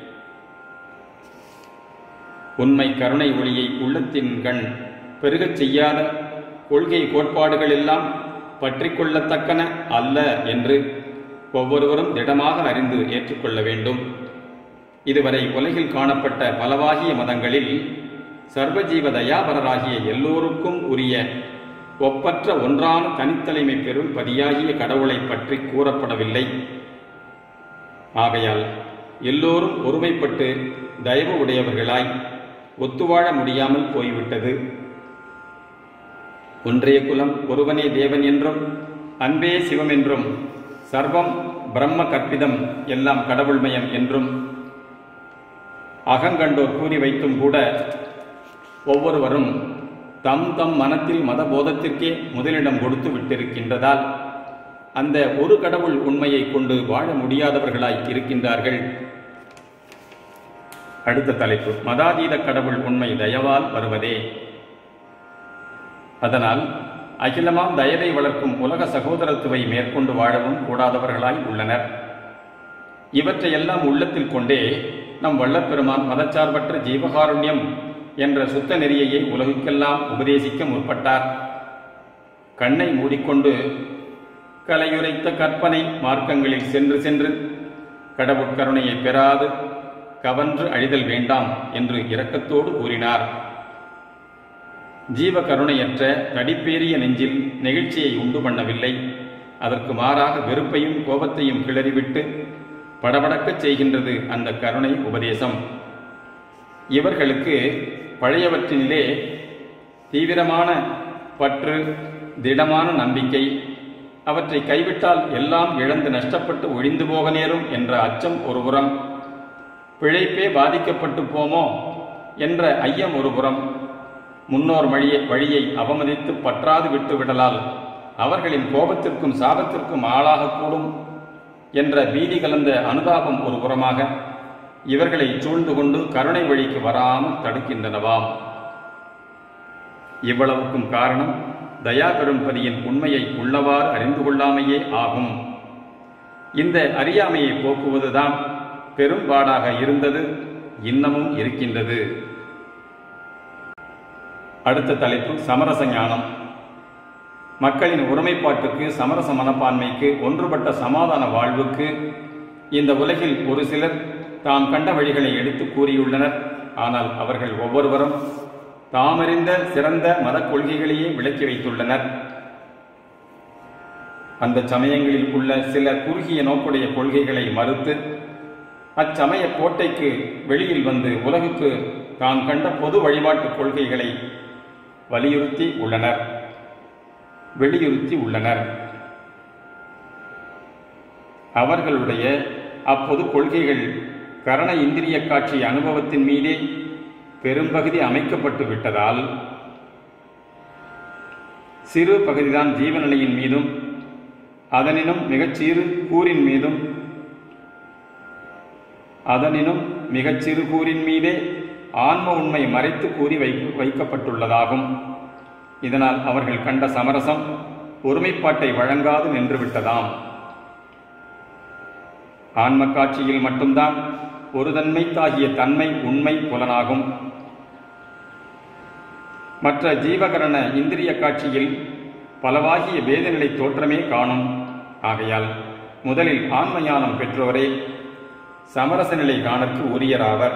உண்மை கருணை ஒளியை உள்ளத்தின் கண் பெருகச் செய்யாத கொள்கை கோட்பாடுகள் எல்லாம் பற்றி கொள்ளத்தக்கன அல்ல என்று ஒவ்வொருவரும் திடமாக அறிந்து ஏற்றுக்கொள்ள வேண்டும். இதுவரை உலகில் காணப்பட்ட பலவாகிய மதங்களில் சர்வஜீவ தயாபரராகிய எல்லோருக்கும் உரிய ஒப்பற்ற ஒன்றான தனித்தலைமை பெறும் பதியாகிய கடவுளை பற்றி கூறப்படவில்லை. ஆகையால் எல்லோரும் ஒருமைப்பட்டு தயவு உடையவர்களாய் ஒத்துவாழ முடியாமல் போய்விட்டது. ஒன்றே குலம், ஒருவனே தேவன் என்றும், அன்பே சிவம் என்றும், சர்வம் பிரம்ம கற்பிதம், எல்லாம் கடவுள்மயம் என்றும் அகங்கண்டோர் கூறி வைத்தும் கூட ஒவ்வொருவரும் தம் தம் மனத்தில் மத போதத்திற்கே முதலிடம் கொடுத்து விட்டிருக்கின்றதால் அந்த ஒரு கடவுள் உண்மையை கொண்டு வாழ முடியாதவர்களாய் இருக்கின்றார்கள். அடுத்த தலைப்பு, மதாதீத கடவுள் உண்மை தயவால் வருவதே. அதனால் அகிலமாம் தயவை வளர்க்கும் உலக சகோதரத்துவை மேற்கொண்டு வாழவும் கூடாதவர்களாய் உள்ளனர். இவற்றையெல்லாம் உள்ளத்தில் கொண்டே நம் வள்ளற்பெருமான் மதச்சார்பற்ற ஜீவகாருண்யம் என்ற சுத்த நெறியையே உலகுக்கெல்லாம் உபதேசிக்க முற்பட்டார். கண்ணை மூடிக்கொண்டு கலையுரைத்த கற்பனை மார்க்கங்களில் சென்று சென்று கடவுட்கருணையை பெறாது கவன்று அழிதல் வேண்டாம் என்று இரக்கத்தோடு கூறினார். ஜீவ கருணையற்ற நடிப்பேறிய நெஞ்சில் நெகிழ்ச்சியை உண்டு பண்ணவில்லை. அதற்கு மாறாக வெறுப்பையும் கோபத்தையும் கிளறிவிட்டு படபடக்கச் செய்கின்றது அந்த கருணை உபதேசம். இவர்களுக்கு பழையவற்றினிலே தீவிரமான பற்று, திடமான நம்பிக்கை, அவற்றை கைவிட்டால் எல்லாம் இழந்து நஷ்டப்பட்டு ஒழிந்து போக நேரும் என்ற அச்சம் ஒருபுறம், பிழைப்பே பாதிக்கப்பட்டு போமோ என்ற ஐயம் ஒருபுறம், முன்னோர் வழியை அவமதித்து பற்றாது விட்டுவிடலால் அவர்களின் கோபத்திற்கும் சாபத்திற்கும் ஆளாகக்கூடும் என்ற பீதி கலந்த அனுதாபம் ஒரு புறமாக இவர்களை சூழ்ந்து கொண்டு கருணை வழிக்கு வராமல் தடுக்கின்றனவாம். இவ்வளவுக்கும் காரணம் தயா பெரும்பதியின் உண்மையை உள்ளவாறு அறிந்து கொள்ளாமையே ஆகும். இந்த அறியாமையை போக்குவதுதான் பெரும்பாடாக இருந்தது, இன்னமும் இருக்கின்றது. அடுத்த தலைப்பு, சமரச ஞானம். மக்களின் ஒருமைப்பாட்டுக்கு, சமரச மனப்பான்மைக்கு, ஒன்றுபட்ட சமாதான வாழ்வுக்கு இந்த உலகில் ஒரு சிலர் தாம் கண்ட வழிகளை எடுத்து கூறியுள்ளனர். ஆனால் அவர்கள் ஒவ்வொருவரும் தாமறிந்த சிறந்த மத கொள்கைகளையே விளக்கி வைத்துள்ளனர். அந்த சமயங்களில் உள்ள சில குறுகிய நோக்குடைய கொள்கைகளை மறுத்து அச்சமய கோட்டைக்கு வெளியில் வந்து உலகுக்கு தான் கண்ட பொது வழிபாட்டு கொள்கைகளை வெளியுறுத்தி உள்ளனர். அவர்களுடைய அப்பொது கொள்கைகள் கரண இந்திரிய காட்சி அனுபவத்தின் மீதே பெரும்பகுதி அமைக்கப்பட்டு விட்டதால் சிறு பகுதிதான் ஜீவநிலையின் மீதும் அதனினும் மிகச்சிறு கூறின் மீதே ஆன்ம உண்மை மறைத்து கூறி வைக்கப்பட்டுள்ளதாகும். இதனால் அவர்கள் கண்ட சமரசம் ஒருமைப்பாட்டை வழங்காது நின்றுவிட்டதாம். ஆன்ம காட்சியில் மட்டும்தான் ஒரு தன்மைத்தாகிய தன்மை உண்மை புலனாகும். மற்ற ஜீவகரண இந்திரிய காட்சியில் பலவாகிய வேதநிலை தோற்றமே காணும். ஆகையால் முதலில் ஆன்ம ஞானம் பெற்றோரே சமரச நிலை காணற்கு உரியராவர்.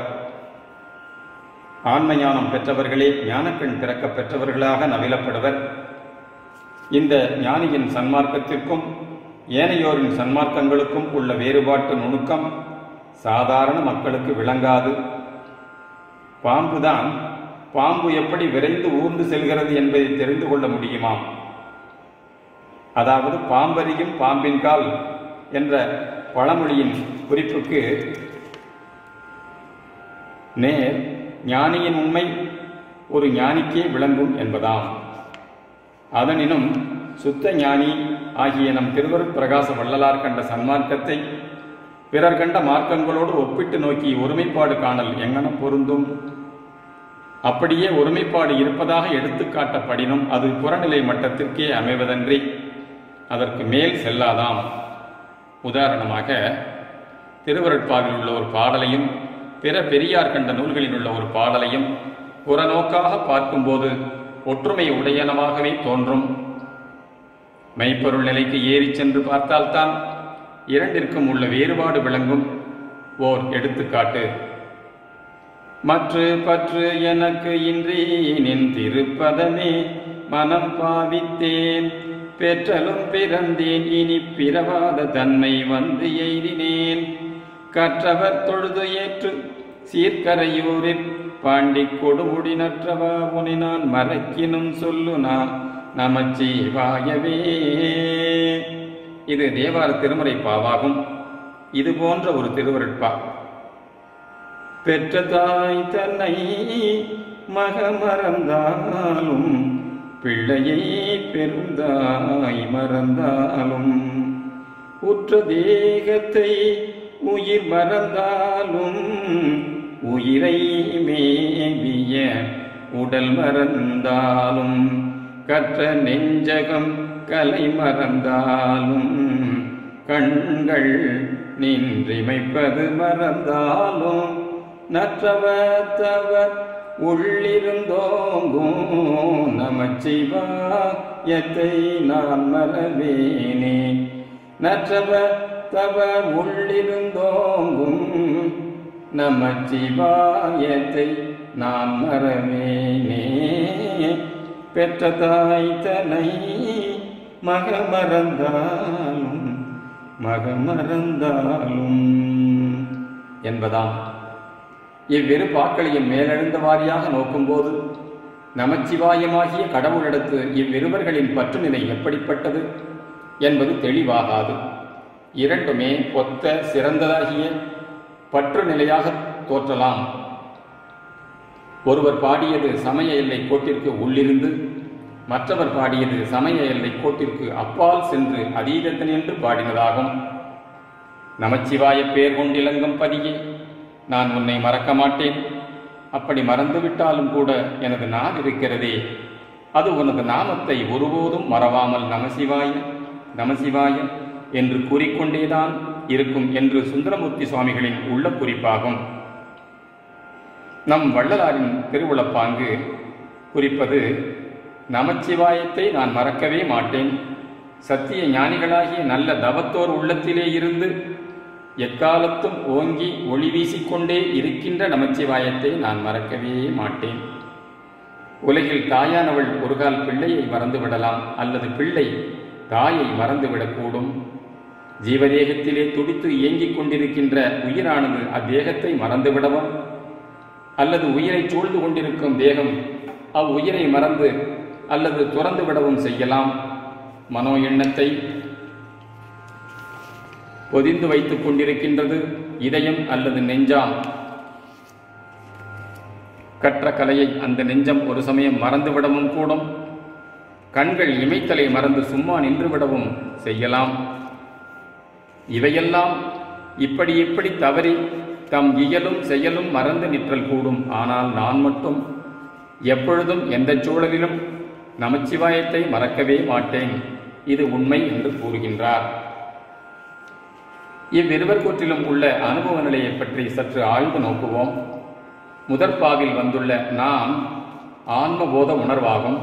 ஆன்ம ஞானம் பெற்றவர்களே ஞானக்கண் திறக்க பெற்றவர்களாக நவிலப்படுவர். இந்த ஞானியின் சன்மார்க்கத்திற்கும் ஏனையோரின் சன்மார்க்கங்களுக்கும் உள்ள வேறுபாட்டு நுணுக்கம் சாதாரண மக்களுக்கு விளங்காது. பாம்பு எப்படி விரைந்து ஊர்ந்து செல்கிறது என்பதை தெரிந்து கொள்ள முடியுமாம். அதாவது பாம்பறியும் பாம்பின் கால் என்ற பழமொழியின் குறிப்புக்கு நேர் ஞானியின் உண்மை ஒரு ஞானிக்கே விளங்கும் என்பதாம். அதனினும் சுத்த ஞானி ஆகிய நம் திருவருட்பிரகாச வள்ளலார் கண்ட சன்மார்க்கத்தை பிறர் கண்ட மார்க்கங்களோடு ஒப்பிட்டு நோக்கி ஒருமைப்பாடு காணல் எங்கனம் பொருந்தும்? அப்படியே ஒருமைப்பாடு இருப்பதாக எடுத்துக்காட்டப்படினும் அது புறநிலை மட்டத்திற்கே அமைவதன்றி அதற்கு மேல் செல்லாதாம். உதாரணமாக திருவருட்பாவில் உள்ள ஒரு பாடலையும் பிற பெரியார் கண்ட நூல்களில் உள்ள ஒரு பாடலையும் புறநோக்காக பார்க்கும்போது ஒற்றுமை உடையனவாகவே தோன்றும். மெய்ப்பொருள் நிலைக்கு ஏறி சென்று பார்த்தால்தான் இரண்டிற்கும் உள்ள வேறுபாடு விளங்கும். ஓர் எடுத்துக்காட்டு, மற்று பற்று எனக்கு இன்றி நின் திருப்பதமே மனம் பாவித்தேன். பெற்றலும் பிறந்தேன் இனி பிறவாத தன்மை வந்து எய்தினேன். கற்றவர் தொழுது ஏற்று சீர்கரையூரில் பாண்டி கொடுமுடி நற்றவா உனை நான் மறக்கினும் சொல்லு நான் நமச்சிவாயவே. இது தேவார திருமுறை பாவாகும். இது போன்ற ஒரு திருவருட்பா. பெற்ற தாய் தன்னை மகமறந்தாலும் பிள்ளையை பெருந்தாய் மறந்தாலும் உற்ற தேகத்தை உயிர் மறந்தாலும் உயிரை மேவிய உடல் மறந்தாலும் கற்ற நெஞ்சகம் கலை மறந்தாலும் கண்கள் நின்றிமைப்பது மறந்தாலும் நற்றவத்தவர் உள்ளிருந்தோங்கும் நமச்சிவாயத்தை நான் மறவேனே. நற்றவத்தவர் உள்ளிருந்தோங்கும் நமச்சிவாயத்தை நான் மறவேனே. பெற்ற தாய் தன்னை மகமறந்தாலும் என்பதாம். இவ்விரு பாக்களையும் மேலெழுந்த வாரியாக நோக்கும்போது நமச்சிவாயமாகிய கடவுளிடத்து இவ்விருவர்களின் பற்று நிலை எப்படிப்பட்டது என்பது தெளிவாகாது. இரண்டுமே ஒத்த சிறந்ததாகிய பற்று நிலையாக தோற்றலாம். ஒருவர் பாடியது சமய எல்லை கோட்டிற்கு உள்ளிருந்து, மற்றவர் பாடியது சமய எல்லை கோட்டிற்கு அப்பால் சென்று அதீதத்தனென்று பாடினதாகும். நமச்சிவாய பேர் கொண்டிலங்கும் பதியே, நான் உன்னை மறக்க மாட்டேன். அப்படி மறந்துவிட்டாலும் கூட எனது நாள் இருக்கிறதே, அது உனது நாமத்தை ஒருபோதும் மறவாமல் நமசிவாய நமசிவாய என்று கூறிக்கொண்டேதான் இருக்கும் என்று சுந்தரமூர்த்தி சுவாமிகளின் உள்ள குறிப்பாகும். நம் வள்ளலாரின் திருவுளப்பாங்கு குறிப்பது, நமச்சிவாயத்தை நான் மறக்கவே மாட்டேன். சத்திய ஞானிகளாகிய நல்ல தவத்தோர் உள்ளத்திலே இருந்து எக்காலத்தும் ஓங்கி ஒளி வீசிக்கொண்டே இருக்கின்ற நமச்சிவாயத்தை நான் மறக்கவே மாட்டேன். உலகில் தாயானவள் ஒரு கால் பிள்ளையை மறந்துவிடலாம், அல்லது பிள்ளை தாயை மறந்துவிடக்கூடும். ஜீவதேகத்திலே துடித்து இயங்கிக் கொண்டிருக்கின்ற உயிரானது அத்தேகத்தை மறந்துவிடவும், அல்லது உயிரை சூழ்ந்து கொண்டிருக்கும் தேகம் அவ்வுயிரை மறந்து அல்லது துறந்து விடவும் செய்யலாம். மனோ எண்ணத்தை பொதிந்து வைத்துக் கொண்டிருக்கின்றது இதயம் அல்லது நெஞ்சாம். கற்ற கலையை அந்த நெஞ்சம் ஒரு சமயம் மறந்துவிடவும் கூடும். கண்கள் இமைத்தலை மறந்து சும்மா நின்றுவிடவும் செய்யலாம். இவையெல்லாம் இப்படி இப்படி தவறி தம் இயலும் செயலும் மறந்து நிற்றல் கூடும். ஆனால் நான் மட்டும் எப்பொழுதும் எந்த சூழலிலும் நமச்சிவாயத்தை மறக்கவே மாட்டேன். இது உண்மை என்று கூறுகின்றார். இவ்விருவர் கூற்றிலும் உள்ள அனுபவ நிலையை பற்றி சற்று ஆழ்ந்து நோக்குவோம். முதற்பாவில் வந்துள்ள நாம் ஆன்மபோத உணர்வாகும்.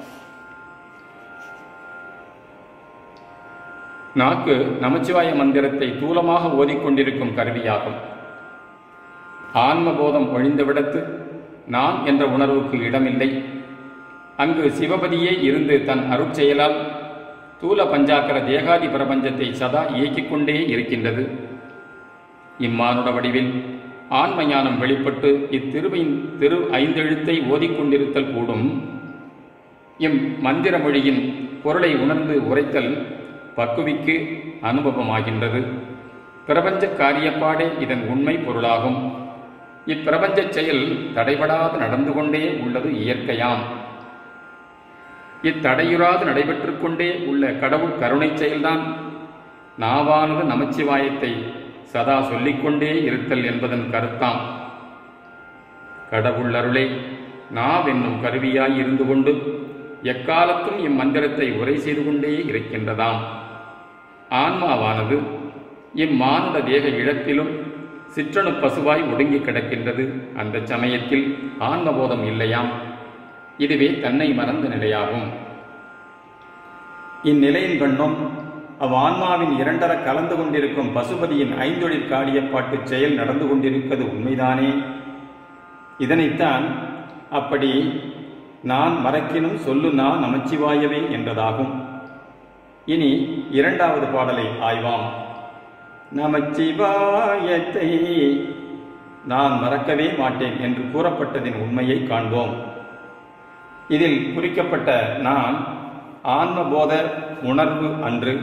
நாக்கு நமச்சிவாய மந்திரத்தை தூலமாக ஓதிக்கொண்டிருக்கும் கருவியாகும். ஆன்மபோதம் ஒழிந்தவிடத்து நான் என்ற உணர்வுக்கு இடமில்லை. அங்கு சிவபதியே இருந்து தன் அருட்செயலால் தூல பஞ்சாக்கர தேகாதி பிரபஞ்சத்தை சதா இயக்கிக் கொண்டே இருக்கின்றது. இம்மானுட வடிவில் ஆன்ம ஞானம் வெளிப்பட்டு திரு ஐந்தெழுத்தை ஓதிக்கொண்டிருத்தல் கூடும். மந்திர மொழியின் பொருளை உணர்ந்து உரைத்தல் பக்குவிக்கு அனுபவமாகின்றது. பிரபஞ்ச காரியப்பாடே இதன் உண்மை பொருளாகும். இப்பிரபஞ்ச செயல் தடைபடாது நடந்து கொண்டே உள்ளது இயற்கையாம். இத்தடையுறாது நடைபெற்று கொண்டே உள்ள கடவுள் கருணை செயல்தான் நாவானது நமச்சிவாயத்தை சதா சொல்லிக்கொண்டே இருத்தல் என்பதன் கருத்தாம். கடவுள் அருளை நாவென்னும் கருவியாய் இருந்து கொண்டு எக்காலத்தும் இம்மந்திரத்தை உரை செய்து கொண்டே இருக்கின்றதாம். ஆன்மாவானது இம்மானுட தேக இழப்பிலும் சிற்றணு பசுவாய் ஒடுங்கி கிடக்கின்றது. அந்த சமயத்தில் ஆன்மபோதம் இல்லையாம். இதுவே தன்னை மறந்த நிலையாகும். இந்நிலையின் கண்ணும் ஆன்மாவின் இரண்டர கலந்து கொண்டிருக்கும் பசுபதியின் ஐந்தொழிற் காரியப்பாட்டு செயல் நடந்து கொண்டிருப்பது உண்மைதானே? இதனைத்தான் அப்படி நான் மறக்கினும் சொல்லு நான் நமச்சிவாயவே என்றதாகும். இனி இரண்டாவது பாடலை ஆய்வாம். நமச்சிவாயத்தை நான் மறக்கவே மாட்டேன் என்று கூறப்பட்டதின் உண்மையை காண்போம். இதில் குறிக்கப்பட்ட நான் ஆன்மபோத உணர்வு அன்று.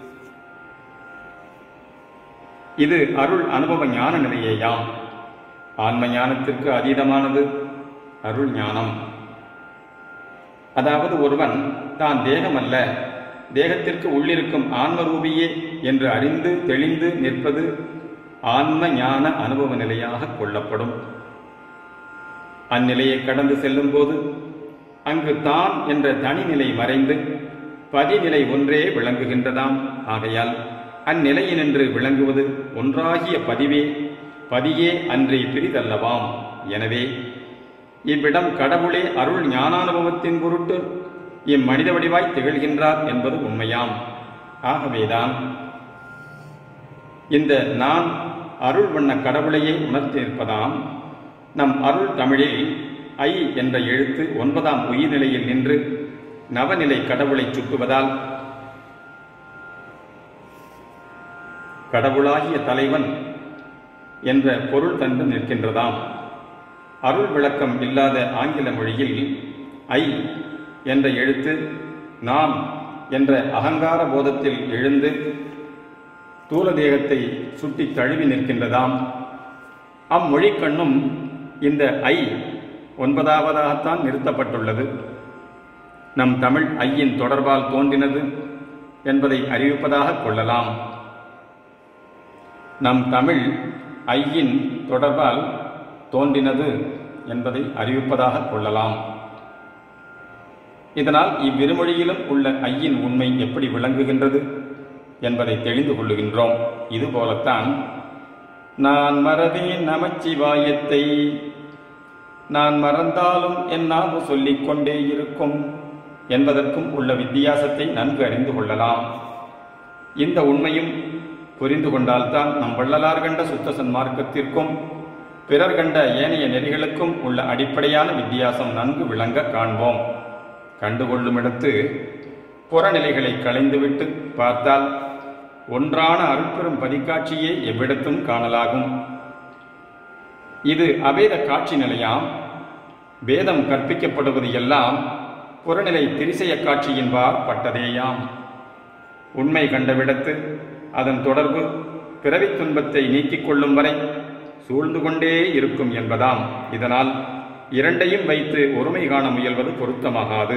இது அருள் அனுபவ ஞான நிலையேயாம். ஆன்ம ஞானத்திற்கு அதீதமானது அருள் ஞானம். அதாவது ஒருவன் தான் தேகமல்ல, தேகத்திற்கு உள்ளிருக்கும் ஆன்மரூபியே என்று அறிந்து தெளிந்து நிற்பது ஆன்ம ஞான அனுபவ நிலையாக கொள்ளப்படும். அந்நிலையை கடந்து செல்லும் போது அங்கு தான் என்ற தனிநிலை மறைந்து பதிநிலை ஒன்றே விளங்குகின்றதாம். ஆகையால் அந்நிலையினின்று விளங்குவது ஒன்றாகிய பதியே அன்றி பிரிதல்லவாம். எனவே இவ்விடம் கடவுளே அருள் ஞானானுபவத்தின் பொருட்டு இம்மனித வடிவாய் திகழ்கின்றார் என்பது உண்மையாம். ஆகவேதான் இந்த நான் அருள் வண்ண கடவுளையே உணர்த்தியிருப்பதாம். நம் அருள் தமிழில் ஐ என்ற எழுத்து 9ஆம் உயிர்நிலையில் நின்று நவநிலை கடவுளை சுட்டுவதால் கடவுளாகிய தலைவன் என்ற பொருள் தந்து நிற்கின்றதாம். அருள் விளக்கம் இல்லாத ஆங்கில மொழியில் ஐ என்ற எழுத்து நான் என்ற அகங்கார போதத்தில் எழுந்து தூல தேகத்தை சுட்டி தழுவி நிற்கின்றதாம். அம்மொழிக்கண்ணும் இந்த ஐ 9ஆவதாகத்தான் நிறுத்தப்பட்டுள்ளது. நம் தமிழ் ஐயின் தொடர்பால் தோன்றினது என்பதை அறிவிப்பதாக கொள்ளலாம். நம் தமிழ் ஐயின் தொடர்பால் தோன்றினது என்பதை அறிவிப்பதாக கொள்ளலாம். இதனால் இவ்விருமொழியிலும் உள்ள ஐயின் உண்மை எப்படி விளங்குகின்றது என்பதை தெரிந்து கொள்ளுகின்றோம். இதுபோலத்தான் நான் மறவேன் நமச்சிவாயத்தை, நான் மறந்தாலும் என்னாமோ சொல்லிக் கொண்டே இருக்கும் என்பதற்கும் உள்ள வித்தியாசத்தை நன்கு அறிந்து கொள்ளலாம். இந்த உண்மையும் புரிந்து கொண்டால்தான் நம் வள்ளலார் கண்ட சுத்த சன்மார்க்கத்திற்கும் பிறர் கண்ட ஏனைய நெறிகளுக்கும் உள்ள அடிப்படையான வித்தியாசம் நன்கு விளங்க காண்போம். கண்டுகொள்ளுமிடத்து புறநிலைகளை களைந்துவிட்டு பார்த்தால் ஒன்றான அருட்பெரும் பதிக்காட்சியே எவ்விடத்தும் காணலாகும். இது அபேத காட்சி நிலையாம். வேதம் கற்பிக்கப்படுவது எல்லாம் புறநிலை திரிசய காட்சியின்பார் பட்டதேயாம். உண்மை கண்டவிடத்து அதன் தொடர்பு பிறவித் துன்பத்தை நீக்கிக் கொள்ளும் வரை சூழ்ந்து கொண்டே இருக்கும் என்பதாம். இதனால் இரண்டையும் வைத்து ஒருமை காண முயல்வது பொருத்தமாகாது.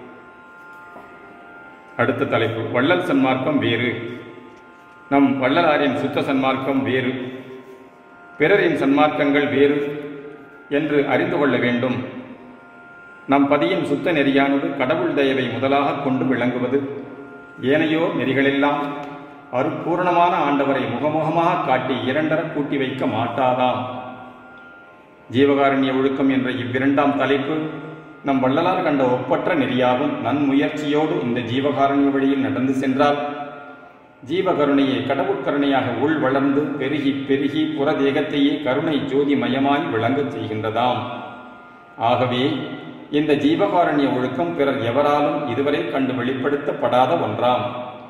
அடுத்த தலைப்பு வள்ளல் சன்மார்க்கம் வேறு, நம் வள்ளலாரின் சுத்த சன்மார்க்கம் வேறு, பிறரின் சன்மார்க்கங்கள் வேறு என்று அறிந்து கொள்ள வேண்டும். நம் பதியின் சுத்த நெறியானது கடவுள் தயவை முதலாக கொண்டு விளங்குவது. ஏனையோ நெறிகளெல்லாம் அருப்பூரணமான ஆண்டவரை முகமுகமாக காட்டி இரண்டர கூட்டி வைக்க மாட்டாதாம். ஜீவகாருண்ய ஒழுக்கம் என்ற இவ்விரண்டாம் தலைப்பு நம் வள்ளலார் கண்ட ஒப்பற்ற நெறியாகும். நன்முயற்சியோடு இந்த ஜீவகாருண்ய வழியில் நடந்து சென்றால் ஜீவகருணையை கடவுட்கருணையாக உள் வளர்ந்து பெருகி பெருகி புறதேகத்தையே கருணை ஜோதி மயமாய் விளங்கச் செய்கின்றதாம். ஆகவே இந்த ஜீவகாருண்ய ஒழுக்கம் பிறர் எவராலும் இதுவரை கண்டு வெளிப்படுத்தப்படாத ஒன்றாம்.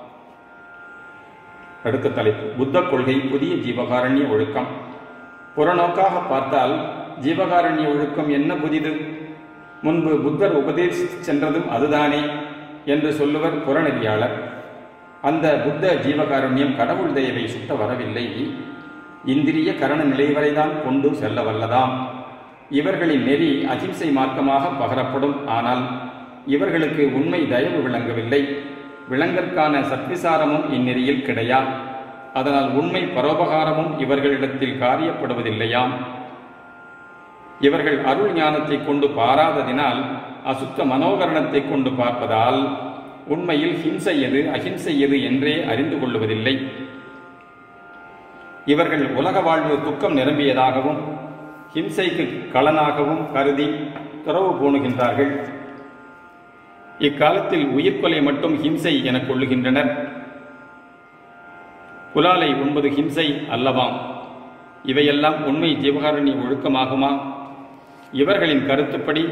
அடுத்த தலைப்பு புத்த கொள்கை புதிய ஜீவகாருண்ய ஒழுக்கம். புறநோக்காக பார்த்தால் ஜீவகாருண்ய ஒழுக்கம் என்ன புதிது? முன்பு புத்தர் உபதேசித்து சென்றதும் அதுதானே என்று சொல்லுவர் புறநெறியாளர். அந்த புத்த ஜீவகாருண்யம் கடவுள் தயவை சுட்ட வரவில்லை, இந்திரிய கரண நிலை வரைதான் கொண்டு செல்ல வல்லதாம். இவர்களின் நெறி அகிம்சை மார்க்கமாக பகரப்படும். ஆனால் இவர்களுக்கு உண்மை தயவு விளங்கவில்லை. விளங்கற்கான சத்விசாரமும் இந்நெறியில் கிடையா. அதனால் உண்மை பரோபகாரமும் இவர்களிடத்தில் காரியப்படுவதில்லையாம். இவர்கள் அருள் ஞானத்தை கொண்டு பாராததினால் அசுத்த மனோகரணத்தை கொண்டு பார்ப்பதால் உண்மையில் ஹிம்சை எது அஹிம்சை எது என்றே அறிந்து கொள்ளுவதில்லை. இவர்கள் உலக வாழ்வு துக்கம் நிரம்பியதாகவும் ஹிம்சைக்கு களனாகவும் கருதி துறவு பூணுகின்றார்கள். இக்காலத்தில் உயிர்கொலை மட்டும் ஹிம்சை என கொள்ளுகின்றனர். புலாலை உண்பது ஹிம்சை அல்லவாம். இவையெல்லாம் உண்மை ஜீவகாருண்ய ஒழுக்கமாகுமா? இவர்களின் கருத்துப்படி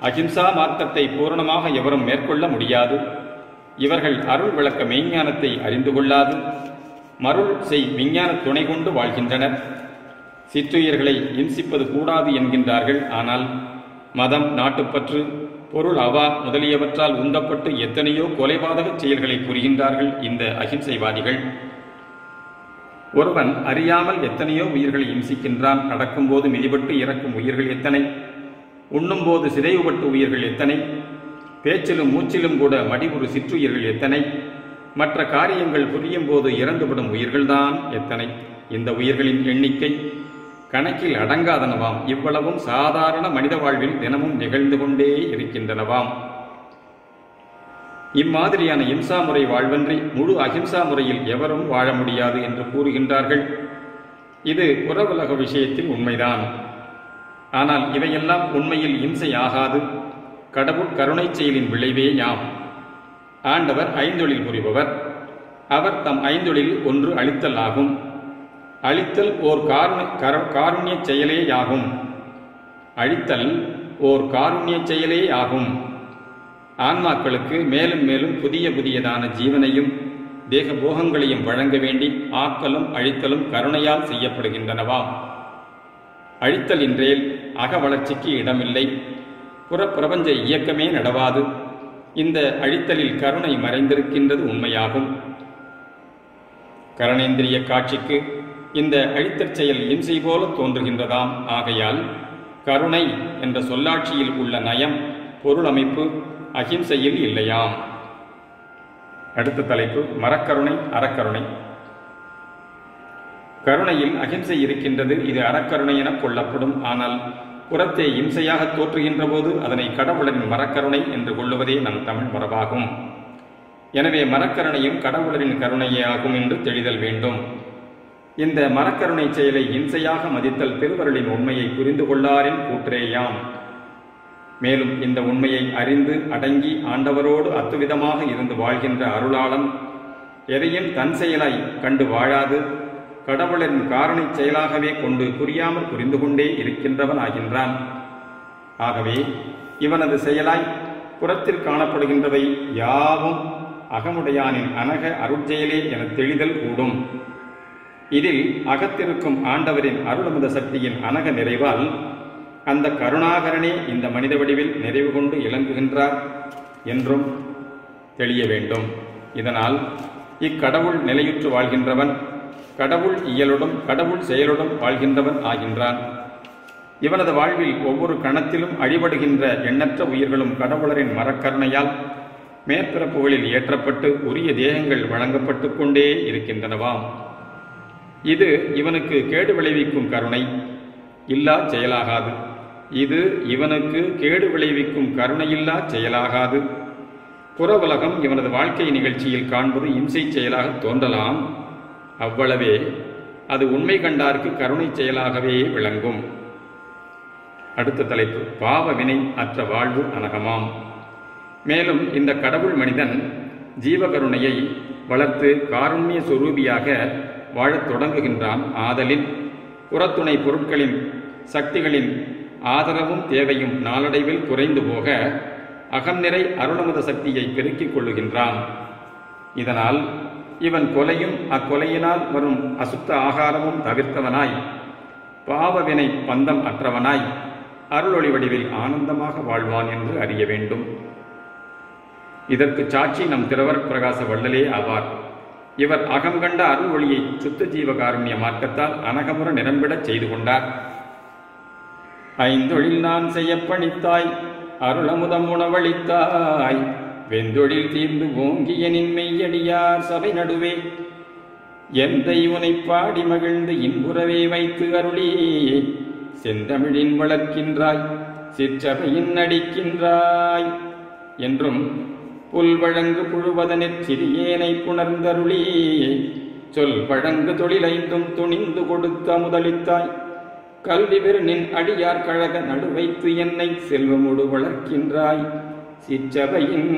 அகிம்சா மார்க்கத்தை பூரணமாக எவரும் மேற்கொள்ள முடியாது. இவர்கள் அருள் விளக்க மெய்ஞானத்தை அறிந்து கொள்ளாது மருள் செய் விஞ்ஞான துணை கொண்டு வாழ்கின்றனர். சிற்றுயிர்களை இம்சிப்பது கூடாது என்கின்றார்கள். ஆனால் மதம், நாட்டுப்பற்று, பொருள் அவா முதலியவற்றால் உந்தப்பட்டு எத்தனையோ கொலைபாதக செயல்களை புரிகின்றார்கள் இந்த அகிம்சைவாதிகள். ஒருவன் அறியாமல் எத்தனையோ உயிர்களை இம்சிக்கின்றான். நடக்கும்போது மிதிபட்டு இறக்கும் உயிர்கள் எத்தனை, உண்ணும்போது சிதைவுபட்டு உயிர்கள் எத்தனை, பேச்சிலும் மூச்சிலும் கூட மடிவுறு சிற்றுயிர்கள் எத்தனை, மற்ற காரியங்கள் புரியும் போது இறந்துவிடும் உயிர்கள்தான் எத்தனை. இந்த உயிர்களின் எண்ணிக்கை கணக்கில் அடங்காதனவாம். இவ்வளவும் சாதாரண மனித வாழ்வில் தினமும் நிகழ்ந்து கொண்டே இருக்கின்றனவாம். இம்மாதிரியான இம்சா முறை வாழ்வன்றி முழு அகிம்சா முறையில் எவரும் வாழ முடியாது என்று கூறுகின்றார்கள். இது புறவுலக விஷயத்தில் உண்மைதான். ஆனால் இவையெல்லாம் உண்மையில் இம்சை ஆகாது. கடவுள் கருணை செயலின் விளைவே யாம். ஆண்டவர் ஐந்தொழில் புரிபவர். அவர் தம் ஐந்தொழில் ஒன்று அளித்தல் ஆகும். அளித்தல் ஓர் காருண்ய செயலேயாகும். அழித்தல் ஓர் காருண்ய செயலேயாகும். ஆன்மாக்களுக்கு மேலும் மேலும் புதிய புதியதான ஜீவனையும் தேக போகங்களையும் வழங்க வேண்டி ஆக்கலும் அழித்தலும் கருணையால் செய்யப்படுகின்றனவாம். அழித்தல் இன்றேல் அக வளர்ச்சிக்கு இடமில்லை. புறப்பிரபஞ்ச இயக்கமே நடவாது. இந்த அழித்தலில் கருணை மறைந்திருக்கின்றது உண்மையாகும். கரணேந்திரிய காட்சிக்கு இந்த அழித்தற் செயல் இம்சை போல தோன்றுகின்றதாம். ஆகையால் கருணை என்ற சொல்லாட்சியில் உள்ள நயம், பொருள் அமைப்பு அகிம்சையில் இல்லையாம். அடுத்த தலைப்பு மரக்கருணை, அறக்கருணை. கருணையில் அகிம்சை இருக்கின்றது. இது அறக்கருணை என கொள்ளப்படும். ஆனால் புறத்தே இம்சையாக தோற்றுகின்ற போது அதனை கடவுளரின் மரக்கருணை என்று கொள்ளுவதே நம் தமிழ் மரபாகும். எனவே மரக்கருணையும் கடவுளரின் கருணையே ஆகும் என்று தெளிதல் வேண்டும். இந்த மரக்கருணை செயலை இம்சையாக மதித்தல் திருவருளின் உண்மையை புரிந்து கொள்ளாரின் கூற்றேயாம். மேலும் இந்த உண்மையை அறிந்து அடங்கி ஆண்டவரோடு அத்துவிதமாக இருந்து வாழ்கின்ற அருளாளன் எதையும் தன் செயலாய் கண்டு வாழாது கடவுளின் காரணை செயலாகவே கொண்டு புரியாமல் புரிந்து கொண்டே இருக்கின்றவன் ஆகின்றான். ஆகவே இவனது செயலாய் புறத்தில் காணப்படுகின்றவை யாவும் அகமுடையானின் அனக அருட்செயலே என தெளிதல் கூடும். இதில் அகத்திருக்கும் ஆண்டவரின் அருளமுத சக்தியின் அனக நிறைவால் அந்த கருணாகரனே இந்த மனித வடிவில் நிறைவு கொண்டு இலங்குகின்றார் என்றும் தெளிய வேண்டும். இதனால் இக்கடவுள் நிலையுற்று வாழ்கின்றவன் கடவுள் இயலுடன் கடவுள் செயலுடன் வாழ்கின்றவன் ஆகின்றான். இவனது வாழ்வில் ஒவ்வொரு கணத்திலும் அழிபடுகின்ற எண்ணற்ற உயிர்களும் கடவுளரின் மரக்கருணையால் மேற்பிறப்புகளில் ஏற்றப்பட்டு உரிய தேகங்கள் வழங்கப்பட்டு கொண்டே இருக்கின்றனவாம். இது இவனுக்கு கேடு விளைவிக்கும் கருணை இல்லா செயலாகாது. இது இவனுக்கு கேடு விளைவிக்கும் கருணையில்லா செயலாகாது. புற உலகம் இவனது வாழ்க்கை நிகழ்ச்சியில் காண்பது இம்சை செயலாக தோன்றலாம். அவ்வளவே அது உண்மை கண்டார்க்கு கருணை செயலாகவே விளங்கும். அடுத்த தலைப்பு பாவ வினை அற்ற வாழ்வு அனகமாம். மேலும் இந்த கடவுள் மனிதன் ஜீவகருணையை வளர்த்து காருண்ய சொரூபியாக வாழத் தொடங்குகின்றான். ஆதலின் புறத்துணை பொருட்களின் சக்திகளின் ஆதரவும் தேவையும் நாளடைவில் குறைந்து போக அகம்நிறை அருளமுத சக்தியை பெருக்கிக் கொள்ளுகின்றான். இதனால் இவன் கொலையும் அக்கொலையினால் வரும் அசுத்த ஆகாரமும் தவிர்த்தவனாய் பாவவினை பந்தம் அற்றவனாய் அருளொளி வடிவில் ஆனந்தமாக வாழ்வான் என்று அறிய வேண்டும். இதற்கு சாட்சி நம் திருவர் பிரகாச வள்ளலே ஆவார். இவர் அகங்கண்ட அருள் ஒளியை சுத்த ஜீவகாருண்ய மார்க்கத்தால் அனகமுற நிரம்பிடச் செய்து கொண்டார். ஐந்தொழில் நான் செய்ய பணித்தாய், அருளமுதம் உணவளித்தாய், வெந்தொழில் தீர்ந்து ஓங்கிய நின்மெய்யடியார் சபை நடுவே எந்தை உனை பாடி மகிழ்ந்து இன்புறவே வைத்து அருளி செந்தமிழின் வளர்க்கின்றாய், சிற்றபையின் நடிக்கின்றாய் என்றும் புல் வழங்கு புழுவதனிற் சிறியேனை புணர்ந்தருளி சொல் வழங்கு தொழிலைந்தும் துணிந்து கொடுத்த முதலித்தாய், கல்வி பெரு நின் அடியார் கழக நடுவைத்து என்னை செல்வமுடு வளர்க்கின்றாய், சிற்றபையின்